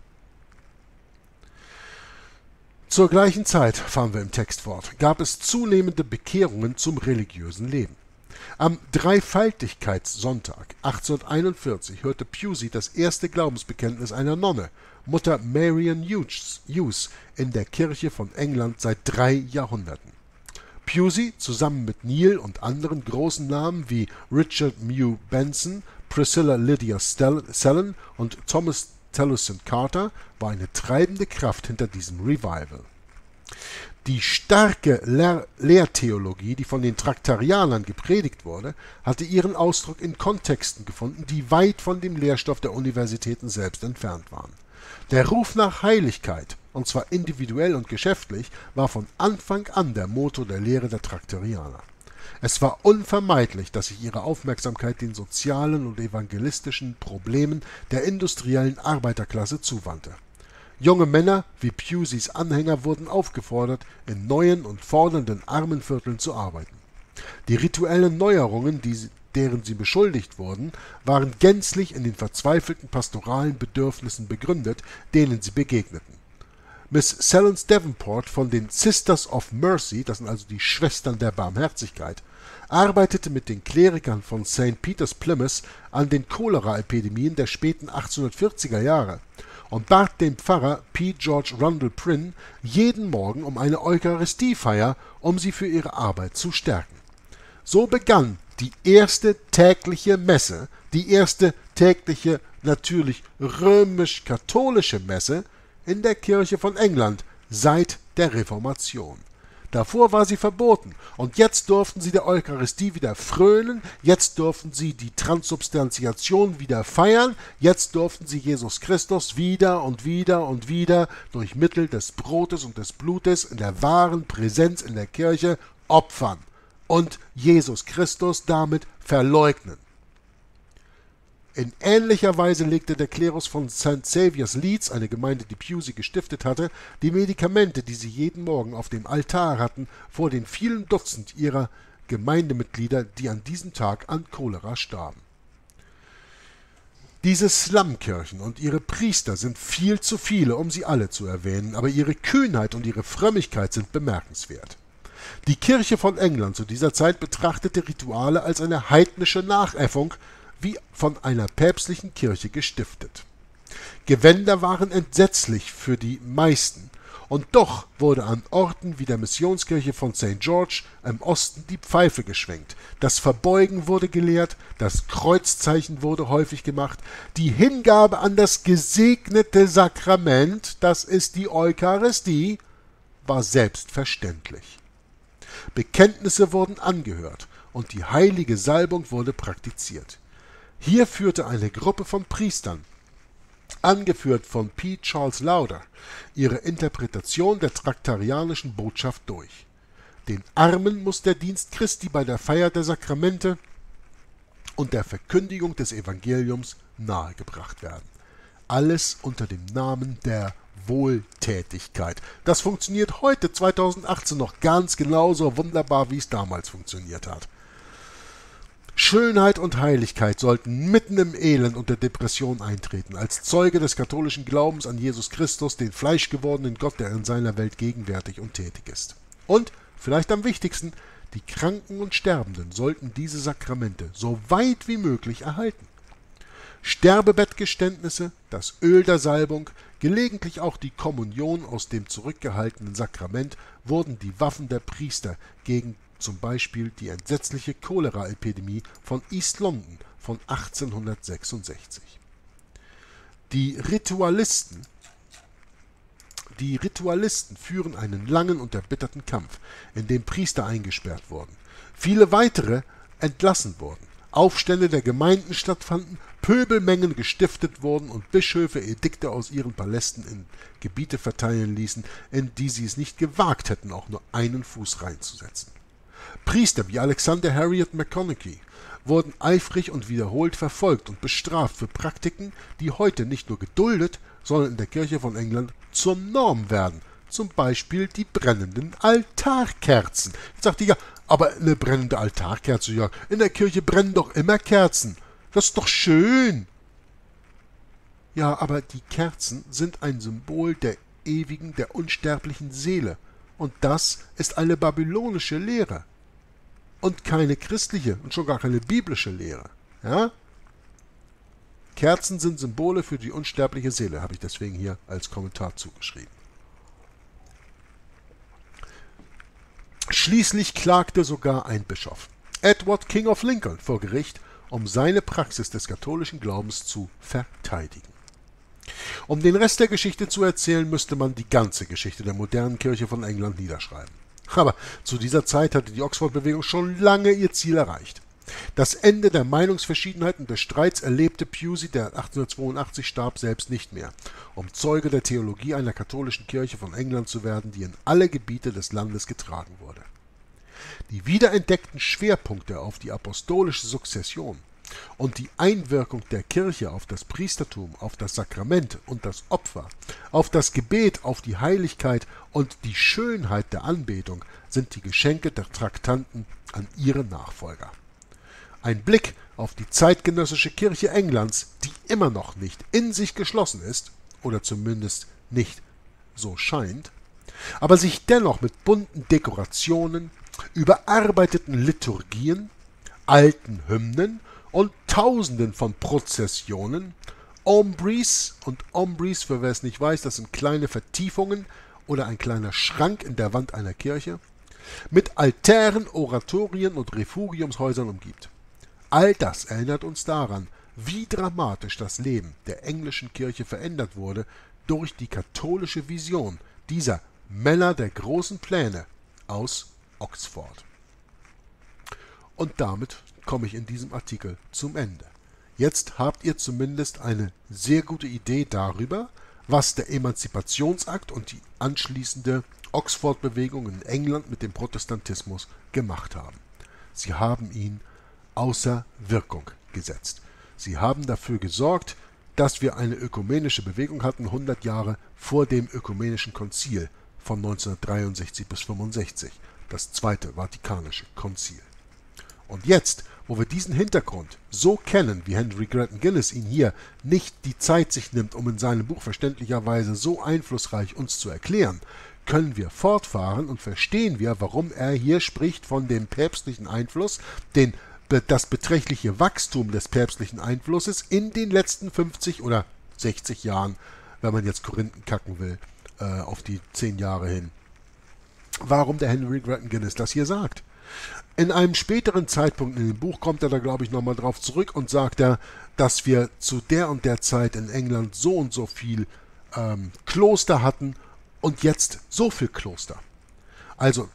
Zur gleichen Zeit, fahren wir im Text fort, gab es zunehmende Bekehrungen zum religiösen Leben. Am Dreifaltigkeitssonntag 1841 hörte Pusey das erste Glaubensbekenntnis einer Nonne, Mutter Marian Hughes, in der Kirche von England seit 3 Jahrhunderten. Pusey, zusammen mit Neil und anderen großen Namen wie Richard Mew Benson, Priscilla Lydia Sellen und Thomas Tellison Carter, war eine treibende Kraft hinter diesem Revival. Die starke Lehrtheologie, die von den Traktarianern gepredigt wurde, hatte ihren Ausdruck in Kontexten gefunden, die weit von dem Lehrstoff der Universitäten selbst entfernt waren. Der Ruf nach Heiligkeit, und zwar individuell und geschäftlich, war von Anfang an der Motor der Lehre der Traktarianer. Es war unvermeidlich, dass sich ihre Aufmerksamkeit den sozialen und evangelistischen Problemen der industriellen Arbeiterklasse zuwandte. Junge Männer wie Puseys Anhänger wurden aufgefordert, in neuen und fordernden Armenvierteln zu arbeiten. Die rituellen Neuerungen, deren sie beschuldigt wurden, waren gänzlich in den verzweifelten pastoralen Bedürfnissen begründet, denen sie begegneten. Miss Sellons Davenport von den Sisters of Mercy, das sind also die Schwestern der Barmherzigkeit, arbeitete mit den Klerikern von St. Peter's Plymouth an den Cholera-Epidemien der späten 1840er Jahre und bat den Pfarrer P. George Rundle Prynne jeden Morgen um eine Eucharistiefeier, um sie für ihre Arbeit zu stärken. So begann die erste tägliche Messe, die erste tägliche, natürlich römisch-katholische Messe in der Kirche von England seit der Reformation. Davor war sie verboten, und jetzt durften sie der Eucharistie wieder frönen, jetzt durften sie die Transsubstantiation wieder feiern, jetzt durften sie Jesus Christus wieder und wieder und wieder durch Mittel des Brotes und des Blutes in der wahren Präsenz in der Kirche opfern und Jesus Christus damit verleugnen. In ähnlicher Weise legte der Klerus von St. Saviour's Leeds, eine Gemeinde, die Pusey gestiftet hatte, die Medikamente, die sie jeden Morgen auf dem Altar hatten, vor den vielen Dutzend ihrer Gemeindemitglieder, die an diesem Tag an Cholera starben. Diese Slumkirchen und ihre Priester sind viel zu viele, um sie alle zu erwähnen, aber ihre Kühnheit und ihre Frömmigkeit sind bemerkenswert. Die Kirche von England zu dieser Zeit betrachtete Rituale als eine heidnische Nachäffung, wie von einer päpstlichen Kirche gestiftet. Gewänder waren entsetzlich für die meisten, und doch wurde an Orten wie der Missionskirche von St. George im Osten die Pfeife geschwenkt, das Verbeugen wurde gelehrt, das Kreuzzeichen wurde häufig gemacht, die Hingabe an das gesegnete Sakrament, das ist die Eucharistie, war selbstverständlich. Bekenntnisse wurden angehört und die heilige Salbung wurde praktiziert. Hier führte eine Gruppe von Priestern, angeführt von P. Charles Lauder, ihre Interpretation der traktarianischen Botschaft durch. Den Armen muss der Dienst Christi bei der Feier der Sakramente und der Verkündigung des Evangeliums nahegebracht werden. Alles unter dem Namen der Wohltätigkeit. Das funktioniert heute, 2018, noch ganz genauso wunderbar, wie es damals funktioniert hat. Schönheit und Heiligkeit sollten mitten im Elend und der Depression eintreten, als Zeuge des katholischen Glaubens an Jesus Christus, den fleischgewordenen Gott, der in seiner Welt gegenwärtig und tätig ist. Und, vielleicht am wichtigsten, die Kranken und Sterbenden sollten diese Sakramente so weit wie möglich erhalten. Sterbebettgeständnisse, das Öl der Salbung, gelegentlich auch die Kommunion aus dem zurückgehaltenen Sakrament wurden die Waffen der Priester gegen zum Beispiel die entsetzliche Cholera-Epidemie von East London von 1866. Die Ritualisten führen einen langen und erbitterten Kampf, in dem Priester eingesperrt wurden, viele weitere entlassen wurden, Aufstände der Gemeinden stattfanden, Pöbelmengen gestiftet wurden und Bischöfe Edikte aus ihren Palästen in Gebiete verteilen ließen, in die sie es nicht gewagt hätten, auch nur einen Fuß reinzusetzen. Priester wie Alexander Harriot McConaughey wurden eifrig und wiederholt verfolgt und bestraft für Praktiken, die heute nicht nur geduldet, sondern in der Kirche von England zur Norm werden. Zum Beispiel die brennenden Altarkerzen. Jetzt sagt ihr, ja, aber eine brennende Altarkerze, ja, in der Kirche brennen doch immer Kerzen. Das ist doch schön. Ja, aber die Kerzen sind ein Symbol der ewigen, der unsterblichen Seele. Und das ist eine babylonische Lehre. Und keine christliche und schon gar keine biblische Lehre. Ja? Kerzen sind Symbole für die unsterbliche Seele, habe ich deswegen hier als Kommentar zugeschrieben. Schließlich klagte sogar ein Bischof, Edward King of Lincoln, vor Gericht, um seine Praxis des katholischen Glaubens zu verteidigen. Um den Rest der Geschichte zu erzählen, müsste man die ganze Geschichte der modernen Kirche von England niederschreiben. Aber zu dieser Zeit hatte die Oxford-Bewegung schon lange ihr Ziel erreicht. Das Ende der Meinungsverschiedenheiten und des Streits erlebte Pusey, der 1882 starb, selbst nicht mehr, um Zeuge der Theologie einer katholischen Kirche von England zu werden, die in alle Gebiete des Landes getragen wurde. Die wiederentdeckten Schwerpunkte auf die apostolische Sukzession und die Einwirkung der Kirche auf das Priestertum, auf das Sakrament und das Opfer, auf das Gebet, auf die Heiligkeit und die Schönheit der Anbetung sind die Geschenke der Traktanten an ihre Nachfolger. Ein Blick auf die zeitgenössische Kirche Englands, die immer noch nicht in sich geschlossen ist, oder zumindest nicht so scheint, aber sich dennoch mit bunten Dekorationen, überarbeiteten Liturgien, alten Hymnen und Tausenden von Prozessionen, Ombries, und Ombries, für wer es nicht weiß, das sind kleine Vertiefungen oder ein kleiner Schrank in der Wand einer Kirche, mit Altären, Oratorien und Refugiumshäusern umgibt. All das erinnert uns daran, wie dramatisch das Leben der englischen Kirche verändert wurde durch die katholische Vision dieser Männer der großen Pläne aus Oxford. Und damit komme ich in diesem Artikel zum Ende. Jetzt habt ihr zumindest eine sehr gute Idee darüber, was der Emanzipationsakt und die anschließende Oxford-Bewegung in England mit dem Protestantismus gemacht haben. Sie haben ihn außer Wirkung gesetzt. Sie haben dafür gesorgt, dass wir eine ökumenische Bewegung hatten, 100 Jahre vor dem Ökumenischen Konzil von 1963 bis 65, das Zweite Vatikanische Konzil. Und jetzt, wo wir diesen Hintergrund so kennen, wie Henry Grattan Guinness ihn hier nicht die Zeit sich nimmt, um in seinem Buch verständlicherweise so einflussreich uns zu erklären, können wir fortfahren und verstehen wir, warum er hier spricht von dem päpstlichen Einfluss, das beträchtliche Wachstum des päpstlichen Einflusses in den letzten 50 oder 60 Jahren, wenn man jetzt Korinthen kacken will, auf die 10 Jahre hin. Warum der Henry Grattan Guinness das hier sagt. In einem späteren Zeitpunkt in dem Buch kommt er da, glaube ich, nochmal drauf zurück und sagt er, dass wir zu der und der Zeit in England so und so viel Kloster hatten und jetzt so viel Kloster. Also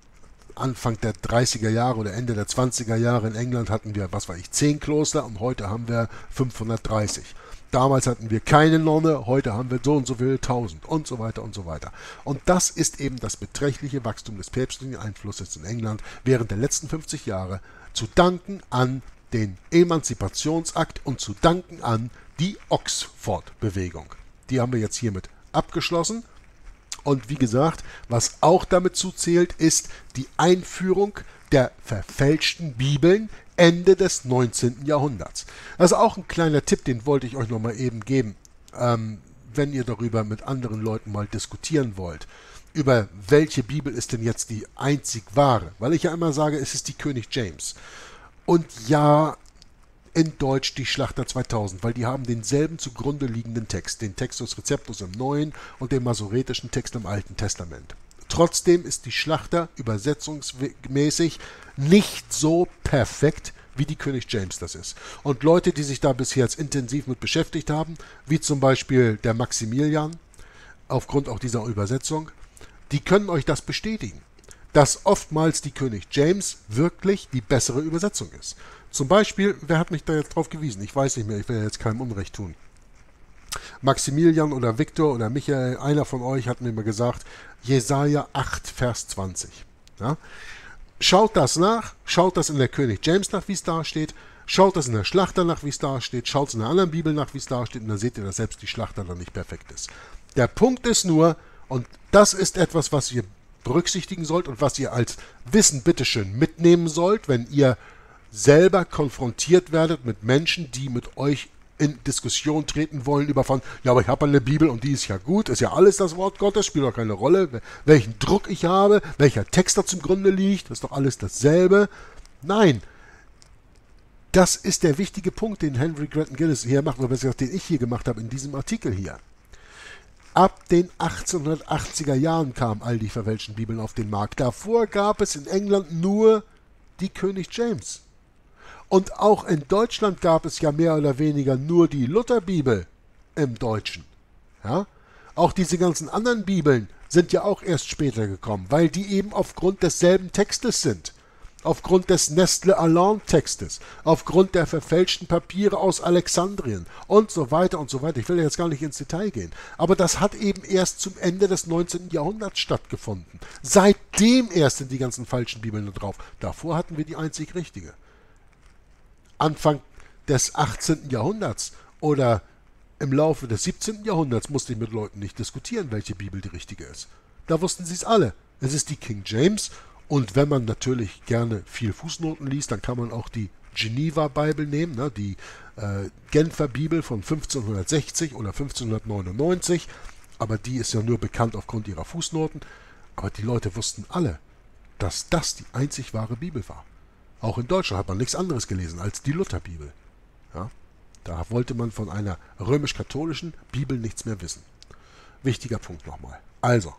Anfang der 30er Jahre oder Ende der 20er Jahre in England hatten wir, 10 Kloster und heute haben wir 530. Damals hatten wir keine Nonne, heute haben wir so und so viele 1000 und so weiter und so weiter. Und das ist eben das beträchtliche Wachstum des päpstlichen Einflusses in England während der letzten 50 Jahre, zu danken an den Emanzipationsakt und zu danken an die Oxford-Bewegung. Die haben wir jetzt hiermit abgeschlossen. Und wie gesagt, was auch damit zuzählt, ist die Einführung der verfälschten Bibeln Ende des 19. Jahrhunderts. Also auch ein kleiner Tipp, den wollte ich euch nochmal eben geben, wenn ihr darüber mit anderen Leuten mal diskutieren wollt, über welche Bibel ist denn jetzt die einzig wahre. Weil ich ja immer sage, es ist die König James. Und ja, in Deutsch die Schlachter 2000, weil die haben denselben zugrunde liegenden Text, den Textus Receptus im Neuen und den masoretischen Text im Alten Testament. Trotzdem ist die Schlachter übersetzungsmäßig nicht so perfekt, wie die König James das ist. Und Leute, die sich da bisher jetzt intensiv mit beschäftigt haben, wie zum Beispiel der Maximilian, aufgrund auch dieser Übersetzung, die können euch das bestätigen, dass oftmals die König James wirklich die bessere Übersetzung ist. Zum Beispiel, wer hat mich da jetzt drauf gewiesen? Ich weiß nicht mehr, ich will ja jetzt keinem Unrecht tun. Maximilian oder Viktor oder Michael, einer von euch hat mir mal gesagt, Jesaja 8, Vers 20. Ja? Schaut das nach, schaut das in der König James nach, wie es da steht, schaut das in der Schlachter nach, wie es da steht, schaut es in der anderen Bibel nach, wie es da steht, und dann seht ihr, dass selbst die Schlachter dann nicht perfekt ist. Der Punkt ist nur, und das ist etwas, was ihr berücksichtigen sollt und was ihr als Wissen bitteschön mitnehmen sollt, wenn ihr selber konfrontiert werdet mit Menschen, die mit euch in Diskussion treten wollen über ja, aber ich habe eine Bibel und die ist ja gut, ist ja alles das Wort Gottes, spielt doch keine Rolle, welchen Druck ich habe, welcher Text da zum Grunde liegt, ist doch alles dasselbe. Nein, das ist der wichtige Punkt, den Henry Grattan Guinness hier macht, oder besser gesagt, den ich hier gemacht habe in diesem Artikel hier. Ab den 1880er Jahren kamen all die verfälschten Bibeln auf den Markt. Davor gab es in England nur die König James. Und auch in Deutschland gab es ja mehr oder weniger nur die Lutherbibel im Deutschen. Ja? Auch diese ganzen anderen Bibeln sind ja auch erst später gekommen, weil die eben aufgrund desselben Textes sind. Aufgrund des Nestle-Aland-Textes, aufgrund der verfälschten Papiere aus Alexandrien und so weiter und so weiter. Ich will jetzt gar nicht ins Detail gehen. Aber das hat eben erst zum Ende des 19. Jahrhunderts stattgefunden. Seitdem erst sind die ganzen falschen Bibeln da drauf. Davor hatten wir die einzig richtige. Anfang des 18. Jahrhunderts oder im Laufe des 17. Jahrhunderts musste ich mit Leuten nicht diskutieren, welche Bibel die richtige ist. Da wussten sie es alle. Es ist die King James, und wenn man natürlich gerne viel Fußnoten liest, dann kann man auch die Geneva Bible nehmen, ne, die Genfer Bibel von 1560 oder 1599, aber die ist ja nur bekannt aufgrund ihrer Fußnoten. Aber die Leute wussten alle, dass das die einzig wahre Bibel war. Auch in Deutschland hat man nichts anderes gelesen als die Lutherbibel. Ja? Da wollte man von einer römisch-katholischen Bibel nichts mehr wissen. Wichtiger Punkt nochmal. Also,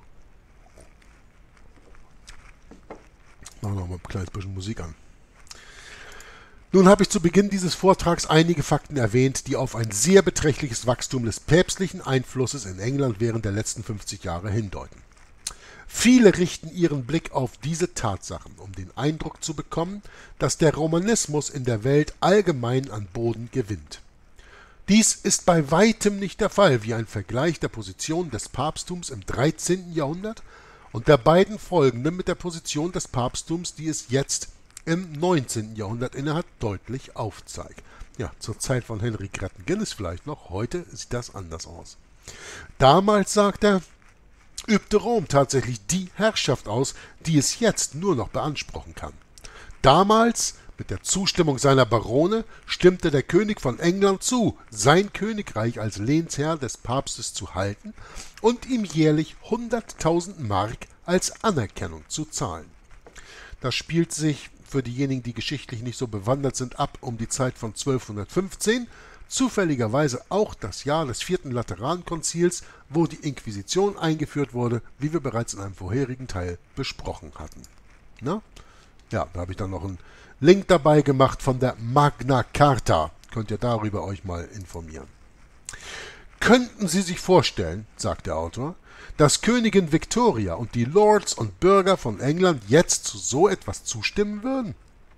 machen wir noch mal ein kleines bisschen Musik an. Nun habe ich zu Beginn dieses Vortrags einige Fakten erwähnt, die auf ein sehr beträchtliches Wachstum des päpstlichen Einflusses in England während der letzten 50 Jahre hindeuten. Viele richten ihren Blick auf diese Tatsachen, um den Eindruck zu bekommen, dass der Romanismus in der Welt allgemein an Boden gewinnt. Dies ist bei weitem nicht der Fall, wie ein Vergleich der Position des Papsttums im 13. Jahrhundert und der beiden folgenden mit der Position des Papsttums, die es jetzt im 19. Jahrhundert innehat, deutlich aufzeigt. Ja, zur Zeit von Henry Grattan Guinness vielleicht noch, heute sieht das anders aus. Damals, sagt er, übte Rom tatsächlich die Herrschaft aus, die es jetzt nur noch beanspruchen kann. Damals, mit der Zustimmung seiner Barone, stimmte der König von England zu, sein Königreich als Lehnsherr des Papstes zu halten und ihm jährlich 100.000 Mark als Anerkennung zu zahlen. Das spielt sich für diejenigen, die geschichtlich nicht so bewandert sind, ab um die Zeit von 1215, zufälligerweise auch das Jahr des 4. Laterankonzils, wo die Inquisition eingeführt wurde, wie wir bereits in einem vorherigen Teil besprochen hatten. Na? Ja, da habe ich dann noch einen Link dabei gemacht von der Magna Carta. Könnt ihr darüber euch mal informieren. Könnten Sie sich vorstellen, sagt der Autor, dass Königin Victoria und die Lords und Bürger von England jetzt zu so etwas zustimmen würden?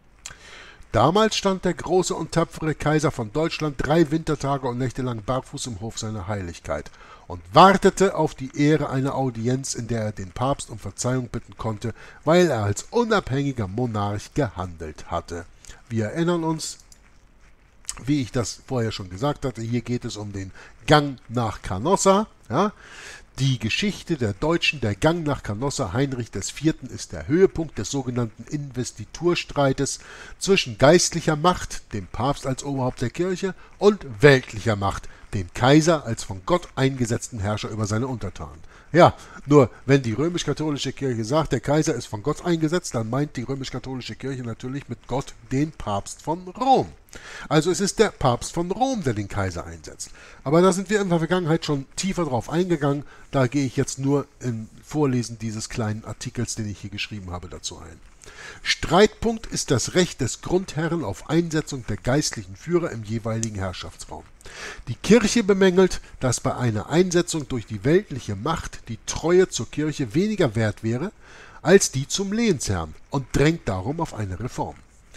Damals stand der große und tapfere Kaiser von Deutschland 3 Wintertage und Nächte lang barfuß im Hof seiner Heiligkeit und wartete auf die Ehre einer Audienz, in der er den Papst um Verzeihung bitten konnte, weil er als unabhängiger Monarch gehandelt hatte. Wir erinnern uns, wie ich das vorher schon gesagt hatte, hier geht es um den Gang nach Canossa. Ja? Die Geschichte der Deutschen, der Gang nach Canossa Heinrich IV. Ist der Höhepunkt des sogenannten Investiturstreites zwischen geistlicher Macht, dem Papst als Oberhaupt der Kirche, und weltlicher Macht, dem Kaiser als von Gott eingesetzten Herrscher über seine Untertanen. Ja, nur wenn die römisch-katholische Kirche sagt, der Kaiser ist von Gott eingesetzt, dann meint die römisch-katholische Kirche natürlich mit Gott den Papst von Rom. Also es ist der Papst von Rom, der den Kaiser einsetzt. Aber da sind wir in der Vergangenheit schon tiefer drauf eingegangen. Da gehe ich jetzt nur im Vorlesen dieses kleinen Artikels, den ich hier geschrieben habe, dazu ein. Streitpunkt ist das Recht des Grundherren auf Einsetzung der geistlichen Führer im jeweiligen Herrschaftsraum. Die Kirche bemängelt, dass bei einer Einsetzung durch die weltliche Macht die Treue zur Kirche weniger wert wäre als die zum Lehnsherrn und drängt darum auf eine Reform.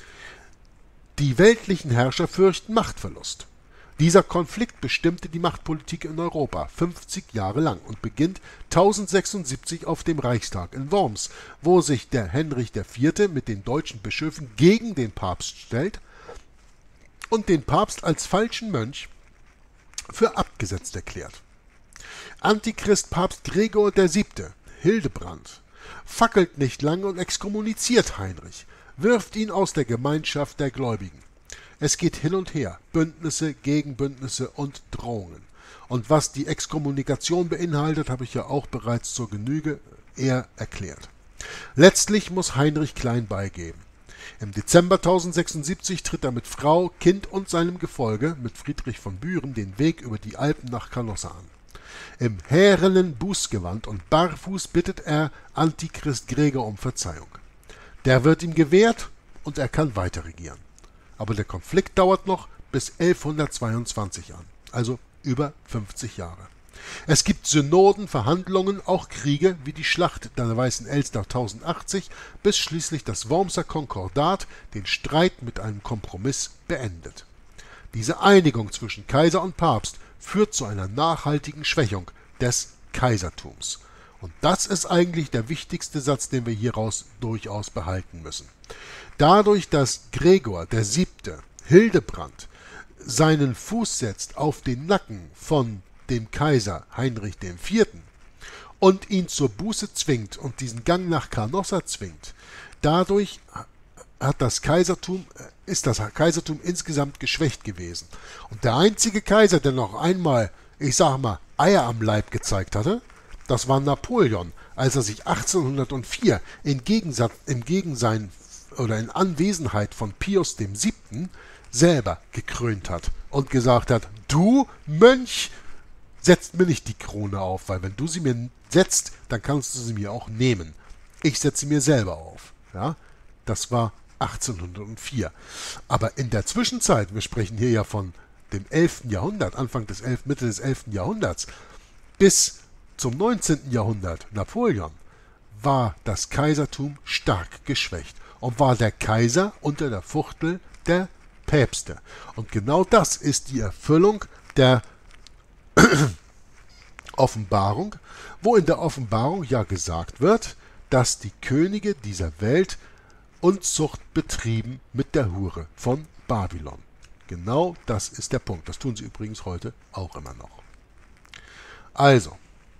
Die weltlichen Herrscher fürchten Machtverlust. Dieser Konflikt bestimmte die Machtpolitik in Europa 50 Jahre lang und beginnt 1076 auf dem Reichstag in Worms, wo sich der Henrich IV. Mit den deutschen Bischöfen gegen den Papst stellt und den Papst als falschen Mönch für abgesetzt erklärt. Antichrist Papst Gregor VII., Hildebrand, fackelt nicht lange und exkommuniziert Heinrich, wirft ihn aus der Gemeinschaft der Gläubigen. Es geht hin und her, Bündnisse, Gegenbündnisse und Drohungen. Und was die Exkommunikation beinhaltet, habe ich ja auch bereits zur Genüge eher erklärt. Letztlich muss Heinrich klein beigeben. Im Dezember 1076 tritt er mit Frau, Kind und seinem Gefolge, mit Friedrich von Büren, den Weg über die Alpen nach Canossa an. Im härenen Bußgewand und barfuß bittet er Antichrist Gregor um Verzeihung. Der wird ihm gewährt und er kann weiter regieren. Aber der Konflikt dauert noch bis 1122 an, also über 50 Jahre. Es gibt Synoden, Verhandlungen, auch Kriege wie die Schlacht der Weißen Elster 1080, bis schließlich das Wormser Konkordat den Streit mit einem Kompromiss beendet. Diese Einigung zwischen Kaiser und Papst führt zu einer nachhaltigen Schwächung des Kaisertums. Und das ist eigentlich der wichtigste Satz, den wir hieraus durchaus behalten müssen. Dadurch, dass Gregor VII. Hildebrand seinen Fuß setzt auf den Nacken von dem Kaiser Heinrich IV. Und ihn zur Buße zwingt und diesen Gang nach Canossa zwingt, dadurch ist das Kaisertum insgesamt geschwächt gewesen. Und der einzige Kaiser, der noch einmal, ich sag mal, Eier am Leib gezeigt hatte, das war Napoleon, als er sich 1804 in Anwesenheit von Pius VII. Selber gekrönt hat und gesagt hat, du Mönch, setzt mir nicht die Krone auf, weil wenn du sie mir setzt, dann kannst du sie mir auch nehmen. Ich setze sie mir selber auf. Ja, das war 1804. Aber in der Zwischenzeit, wir sprechen hier ja von dem 11. Jahrhundert, Mitte des 11. Jahrhunderts, bis zum 19. Jahrhundert, Napoleon, war das Kaisertum stark geschwächt und war der Kaiser unter der Fuchtel der Päpste. Und genau das ist die Erfüllung der Offenbarung, wo in der Offenbarung ja gesagt wird, dass die Könige dieser Welt Unzucht betrieben mit der Hure von Babylon. Genau das ist der Punkt. Das tun sie übrigens heute auch immer noch. Also,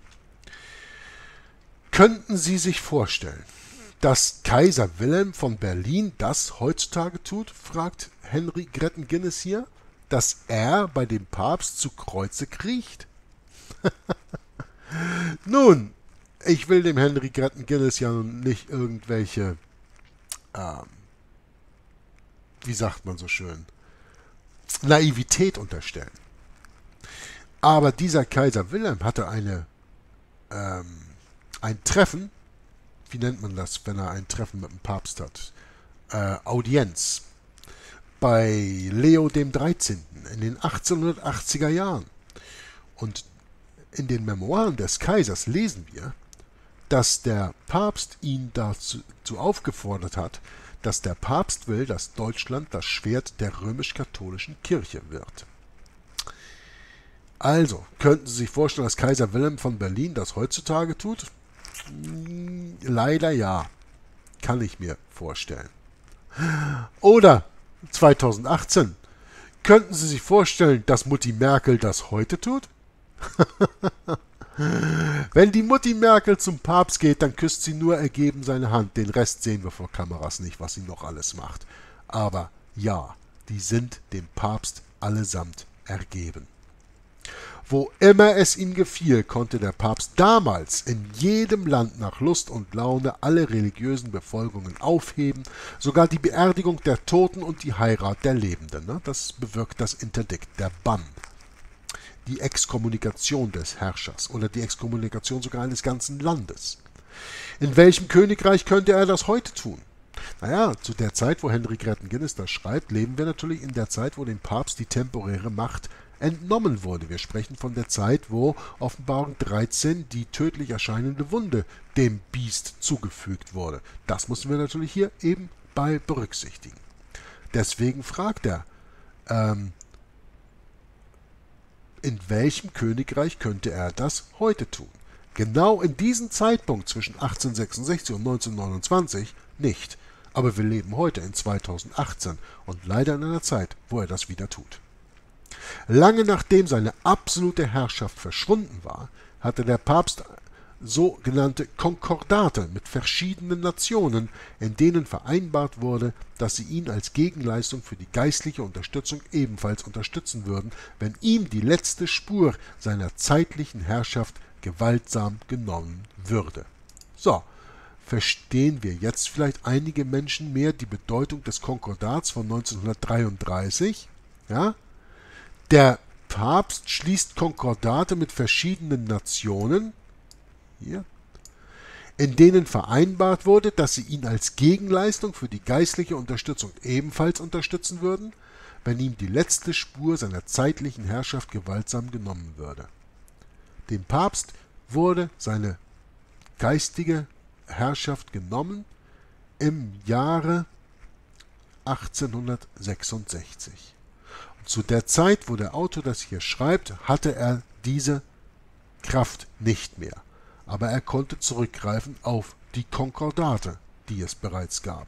könnten Sie sich vorstellen, dass Kaiser Wilhelm von Berlin das heutzutage tut, fragt Henry Gretton Guinness hier, dass er bei dem Papst zu Kreuze kriecht? Nun, ich will dem Henry Gretton Guinness ja nicht irgendwelche, wie sagt man so schön, Naivität unterstellen. Aber dieser Kaiser Wilhelm hatte ein Treffen, wie nennt man das, wenn er ein Treffen mit dem Papst hat? Audienz bei Leo dem 13. in den 1880er Jahren. Und in den Memoiren des Kaisers lesen wir, dass der Papst ihn dazu aufgefordert hat, dass der Papst will, dass Deutschland das Schwert der römisch-katholischen Kirche wird. Also, könnten Sie sich vorstellen, dass Kaiser Wilhelm von Berlin das heutzutage tut? Leider ja, kann ich mir vorstellen. Oder 2018, könnten Sie sich vorstellen, dass Mutti Merkel das heute tut? Wenn die Mutti Merkel zum Papst geht, dann küsst sie nur ergeben seine Hand. Den Rest sehen wir vor Kameras nicht, was sie noch alles macht. Aber ja, die sind dem Papst allesamt ergeben. Wo immer es ihm gefiel, konnte der Papst damals in jedem Land nach Lust und Laune alle religiösen Befolgungen aufheben, sogar die Beerdigung der Toten und die Heirat der Lebenden. Das bewirkt das Interdikt, der Bann. Die Exkommunikation des Herrschers oder die Exkommunikation sogar eines ganzen Landes. In welchem Königreich könnte er das heute tun? Naja, zu der Zeit, wo Henry Gretton Guinness das schreibt, leben wir natürlich in der Zeit, wo dem Papst die temporäre Macht entnommen wurde. Wir sprechen von der Zeit, wo Offenbarung 13 die tödlich erscheinende Wunde dem Biest zugefügt wurde. Das müssen wir natürlich hier eben bei berücksichtigen. Deswegen fragt er, in welchem Königreich könnte er das heute tun? Genau in diesem Zeitpunkt zwischen 1866 und 1929 nicht. Aber wir leben heute in 2018 und leider in einer Zeit, wo er das wieder tut. Lange nachdem seine absolute Herrschaft verschwunden war, hatte der Papst sogenannte Konkordate mit verschiedenen Nationen, in denen vereinbart wurde, dass sie ihn als Gegenleistung für die geistliche Unterstützung ebenfalls unterstützen würden, wenn ihm die letzte Spur seiner zeitlichen Herrschaft gewaltsam genommen würde. So, verstehen wir jetzt vielleicht einige Menschen mehr die Bedeutung des Konkordats von 1933? Ja? Der Papst schließt Konkordate mit verschiedenen Nationen, hier, in denen vereinbart wurde, dass sie ihn als Gegenleistung für die geistliche Unterstützung ebenfalls unterstützen würden, wenn ihm die letzte Spur seiner zeitlichen Herrschaft gewaltsam genommen würde. Dem Papst wurde seine geistige Herrschaft genommen im Jahre 1866. Und zu der Zeit, wo der Autor das hier schreibt, hatte er diese Kraft nicht mehr. Aber er konnte zurückgreifen auf die Konkordate, die es bereits gab.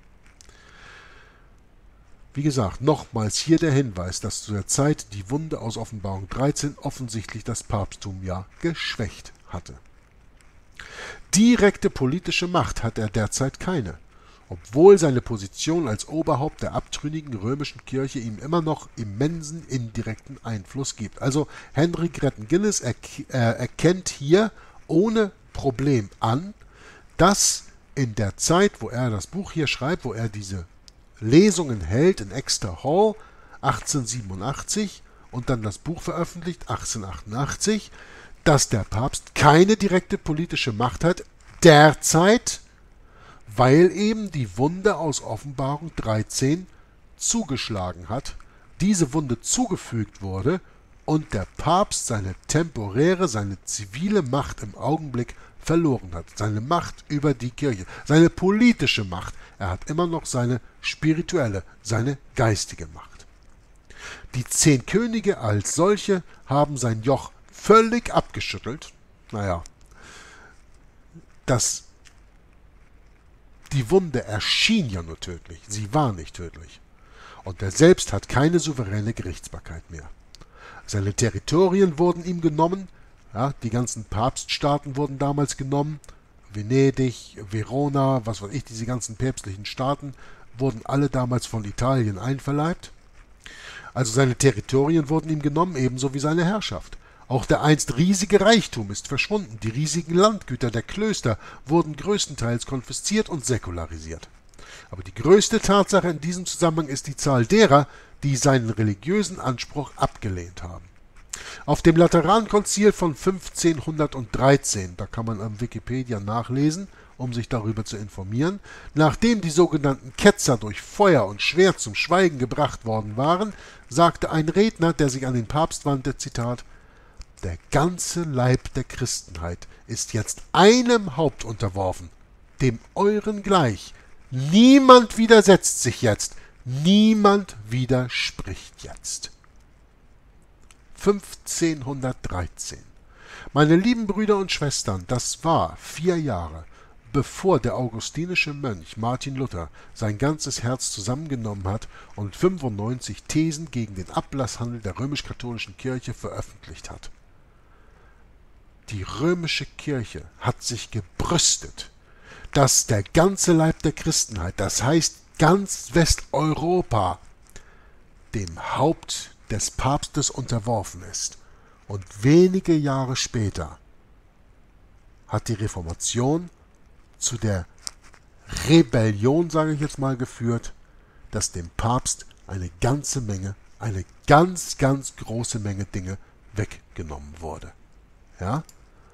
Wie gesagt, nochmals hier der Hinweis, dass zu der Zeit die Wunde aus Offenbarung 13 offensichtlich das Papsttum ja geschwächt hatte. Direkte politische Macht hat er derzeit keine, obwohl seine Position als Oberhaupt der abtrünnigen römischen Kirche ihm immer noch immensen indirekten Einfluss gibt. Also Henry Gretton Guinness erkennt hier ohne Problem an, dass in der Zeit, wo er das Buch hier schreibt, wo er diese Lesungen hält in Exeter Hall 1887 und dann das Buch veröffentlicht 1888, dass der Papst keine direkte politische Macht hat derzeit, weil eben die Wunde aus Offenbarung 13 zugeschlagen hat, diese Wunde zugefügt wurde und der Papst seine temporäre, seine zivile Macht im Augenblick verloren hat. Seine Macht über die Kirche, seine politische Macht. Er hat immer noch seine spirituelle, seine geistige Macht. Die 10 Könige als solche haben sein Joch völlig abgeschüttelt. Naja, die Wunde erschien ja nur tödlich, sie war nicht tödlich. Und er selbst hat keine souveräne Gerichtsbarkeit mehr. Seine Territorien wurden ihm genommen, ja, die ganzen Papststaaten wurden damals genommen, Venedig, Verona, was weiß ich, diese ganzen päpstlichen Staaten wurden alle damals von Italien einverleibt. Also seine Territorien wurden ihm genommen, ebenso wie seine Herrschaft. Auch der einst riesige Reichtum ist verschwunden. Die riesigen Landgüter der Klöster wurden größtenteils konfisziert und säkularisiert. Aber die größte Tatsache in diesem Zusammenhang ist die Zahl derer, die seinen religiösen Anspruch abgelehnt haben. Auf dem Laterankonzil von 1513, da kann man am Wikipedia nachlesen, um sich darüber zu informieren, nachdem die sogenannten Ketzer durch Feuer und Schwert zum Schweigen gebracht worden waren, sagte ein Redner, der sich an den Papst wandte, Zitat, der ganze Leib der Christenheit ist jetzt einem Haupt unterworfen, dem euren gleich. Niemand widersetzt sich jetzt, niemand widerspricht jetzt. 1513. Meine lieben Brüder und Schwestern, das war 4 Jahre, bevor der augustinische Mönch Martin Luther sein ganzes Herz zusammengenommen hat und 95 Thesen gegen den Ablasshandel der römisch-katholischen Kirche veröffentlicht hat. Die römische Kirche hat sich gebrüstet, dass der ganze Leib der Christenheit, das heißt ganz Westeuropa, dem Haupt des Papstes unterworfen ist. Und wenige Jahre später hat die Reformation zu der Rebellion, sage ich jetzt mal, geführt, dass dem Papst eine ganz große Menge Dinge weggenommen wurde. Ja?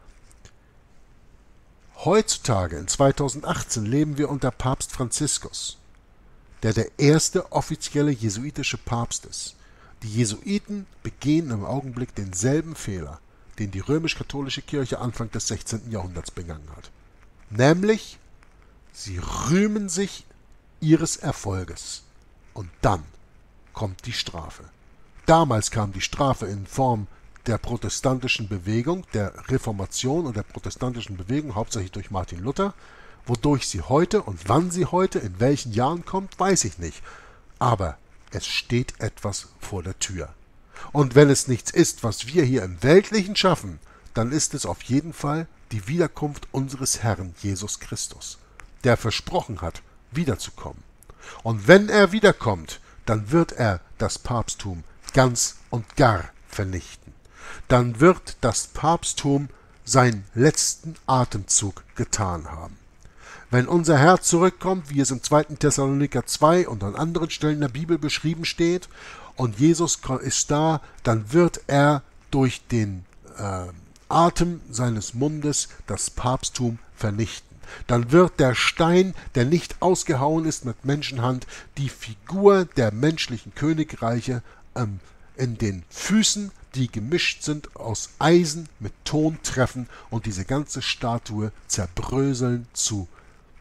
Heutzutage, in 2018, leben wir unter Papst Franziskus, der erste offizielle jesuitische Papst ist. Die Jesuiten begehen im Augenblick denselben Fehler, den die römisch-katholische Kirche Anfang des 16. Jahrhunderts begangen hat. Nämlich, sie rühmen sich ihres Erfolges. Und dann kommt die Strafe. Damals kam die Strafe in Form der protestantischen Bewegung, der Reformation und der protestantischen Bewegung, hauptsächlich durch Martin Luther. Wodurch sie heute und wann sie heute, in welchen Jahren kommt, weiß ich nicht. Aber es steht etwas vor der Tür. Und wenn es nichts ist, was wir hier im Weltlichen schaffen, dann ist es auf jeden Fall die Wiederkunft unseres Herrn Jesus Christus, der versprochen hat, wiederzukommen. Und wenn er wiederkommt, dann wird er das Papsttum ganz und gar vernichten. Dann wird das Papsttum seinen letzten Atemzug getan haben. Wenn unser Herr zurückkommt, wie es im 2. Thessaloniker 2 und an anderen Stellen der Bibel beschrieben steht, und Jesus ist da, dann wird er durch den Atem seines Mundes das Papsttum vernichten. Dann wird der Stein, der nicht ausgehauen ist mit Menschenhand, die Figur der menschlichen Königreiche in den Füßen, die gemischt sind aus Eisen mit Ton treffen und diese ganze Statue zerbröseln zu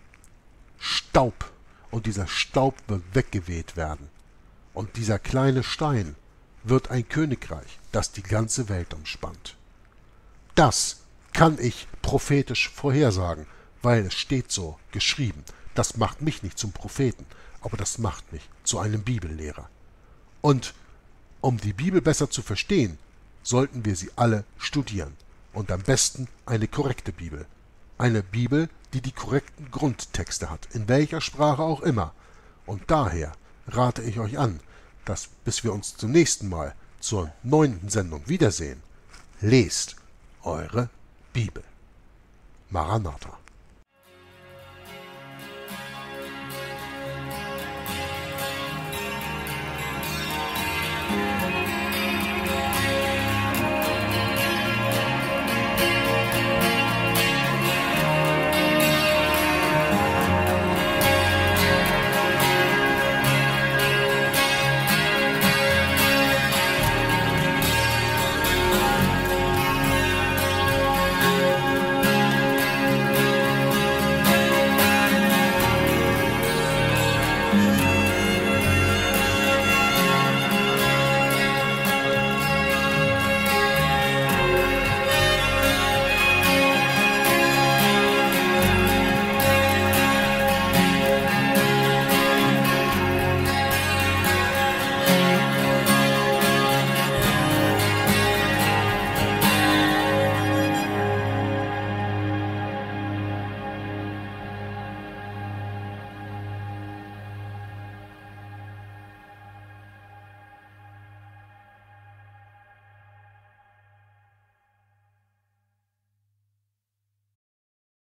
Staub, und dieser Staub wird weggeweht werden. Und dieser kleine Stein wird ein Königreich, das die ganze Welt umspannt. Das kann ich prophetisch vorhersagen, weil es steht so geschrieben. Das macht mich nicht zum Propheten, aber das macht mich zu einem Bibellehrer. Und um die Bibel besser zu verstehen, sollten wir sie alle studieren. Und am besten eine korrekte Bibel. Eine Bibel, die die korrekten Grundtexte hat, in welcher Sprache auch immer. Und daher rate ich euch an, dass, bis wir uns zum nächsten Mal zur 9. Sendung wiedersehen, lest eure Bibel. Maranatha.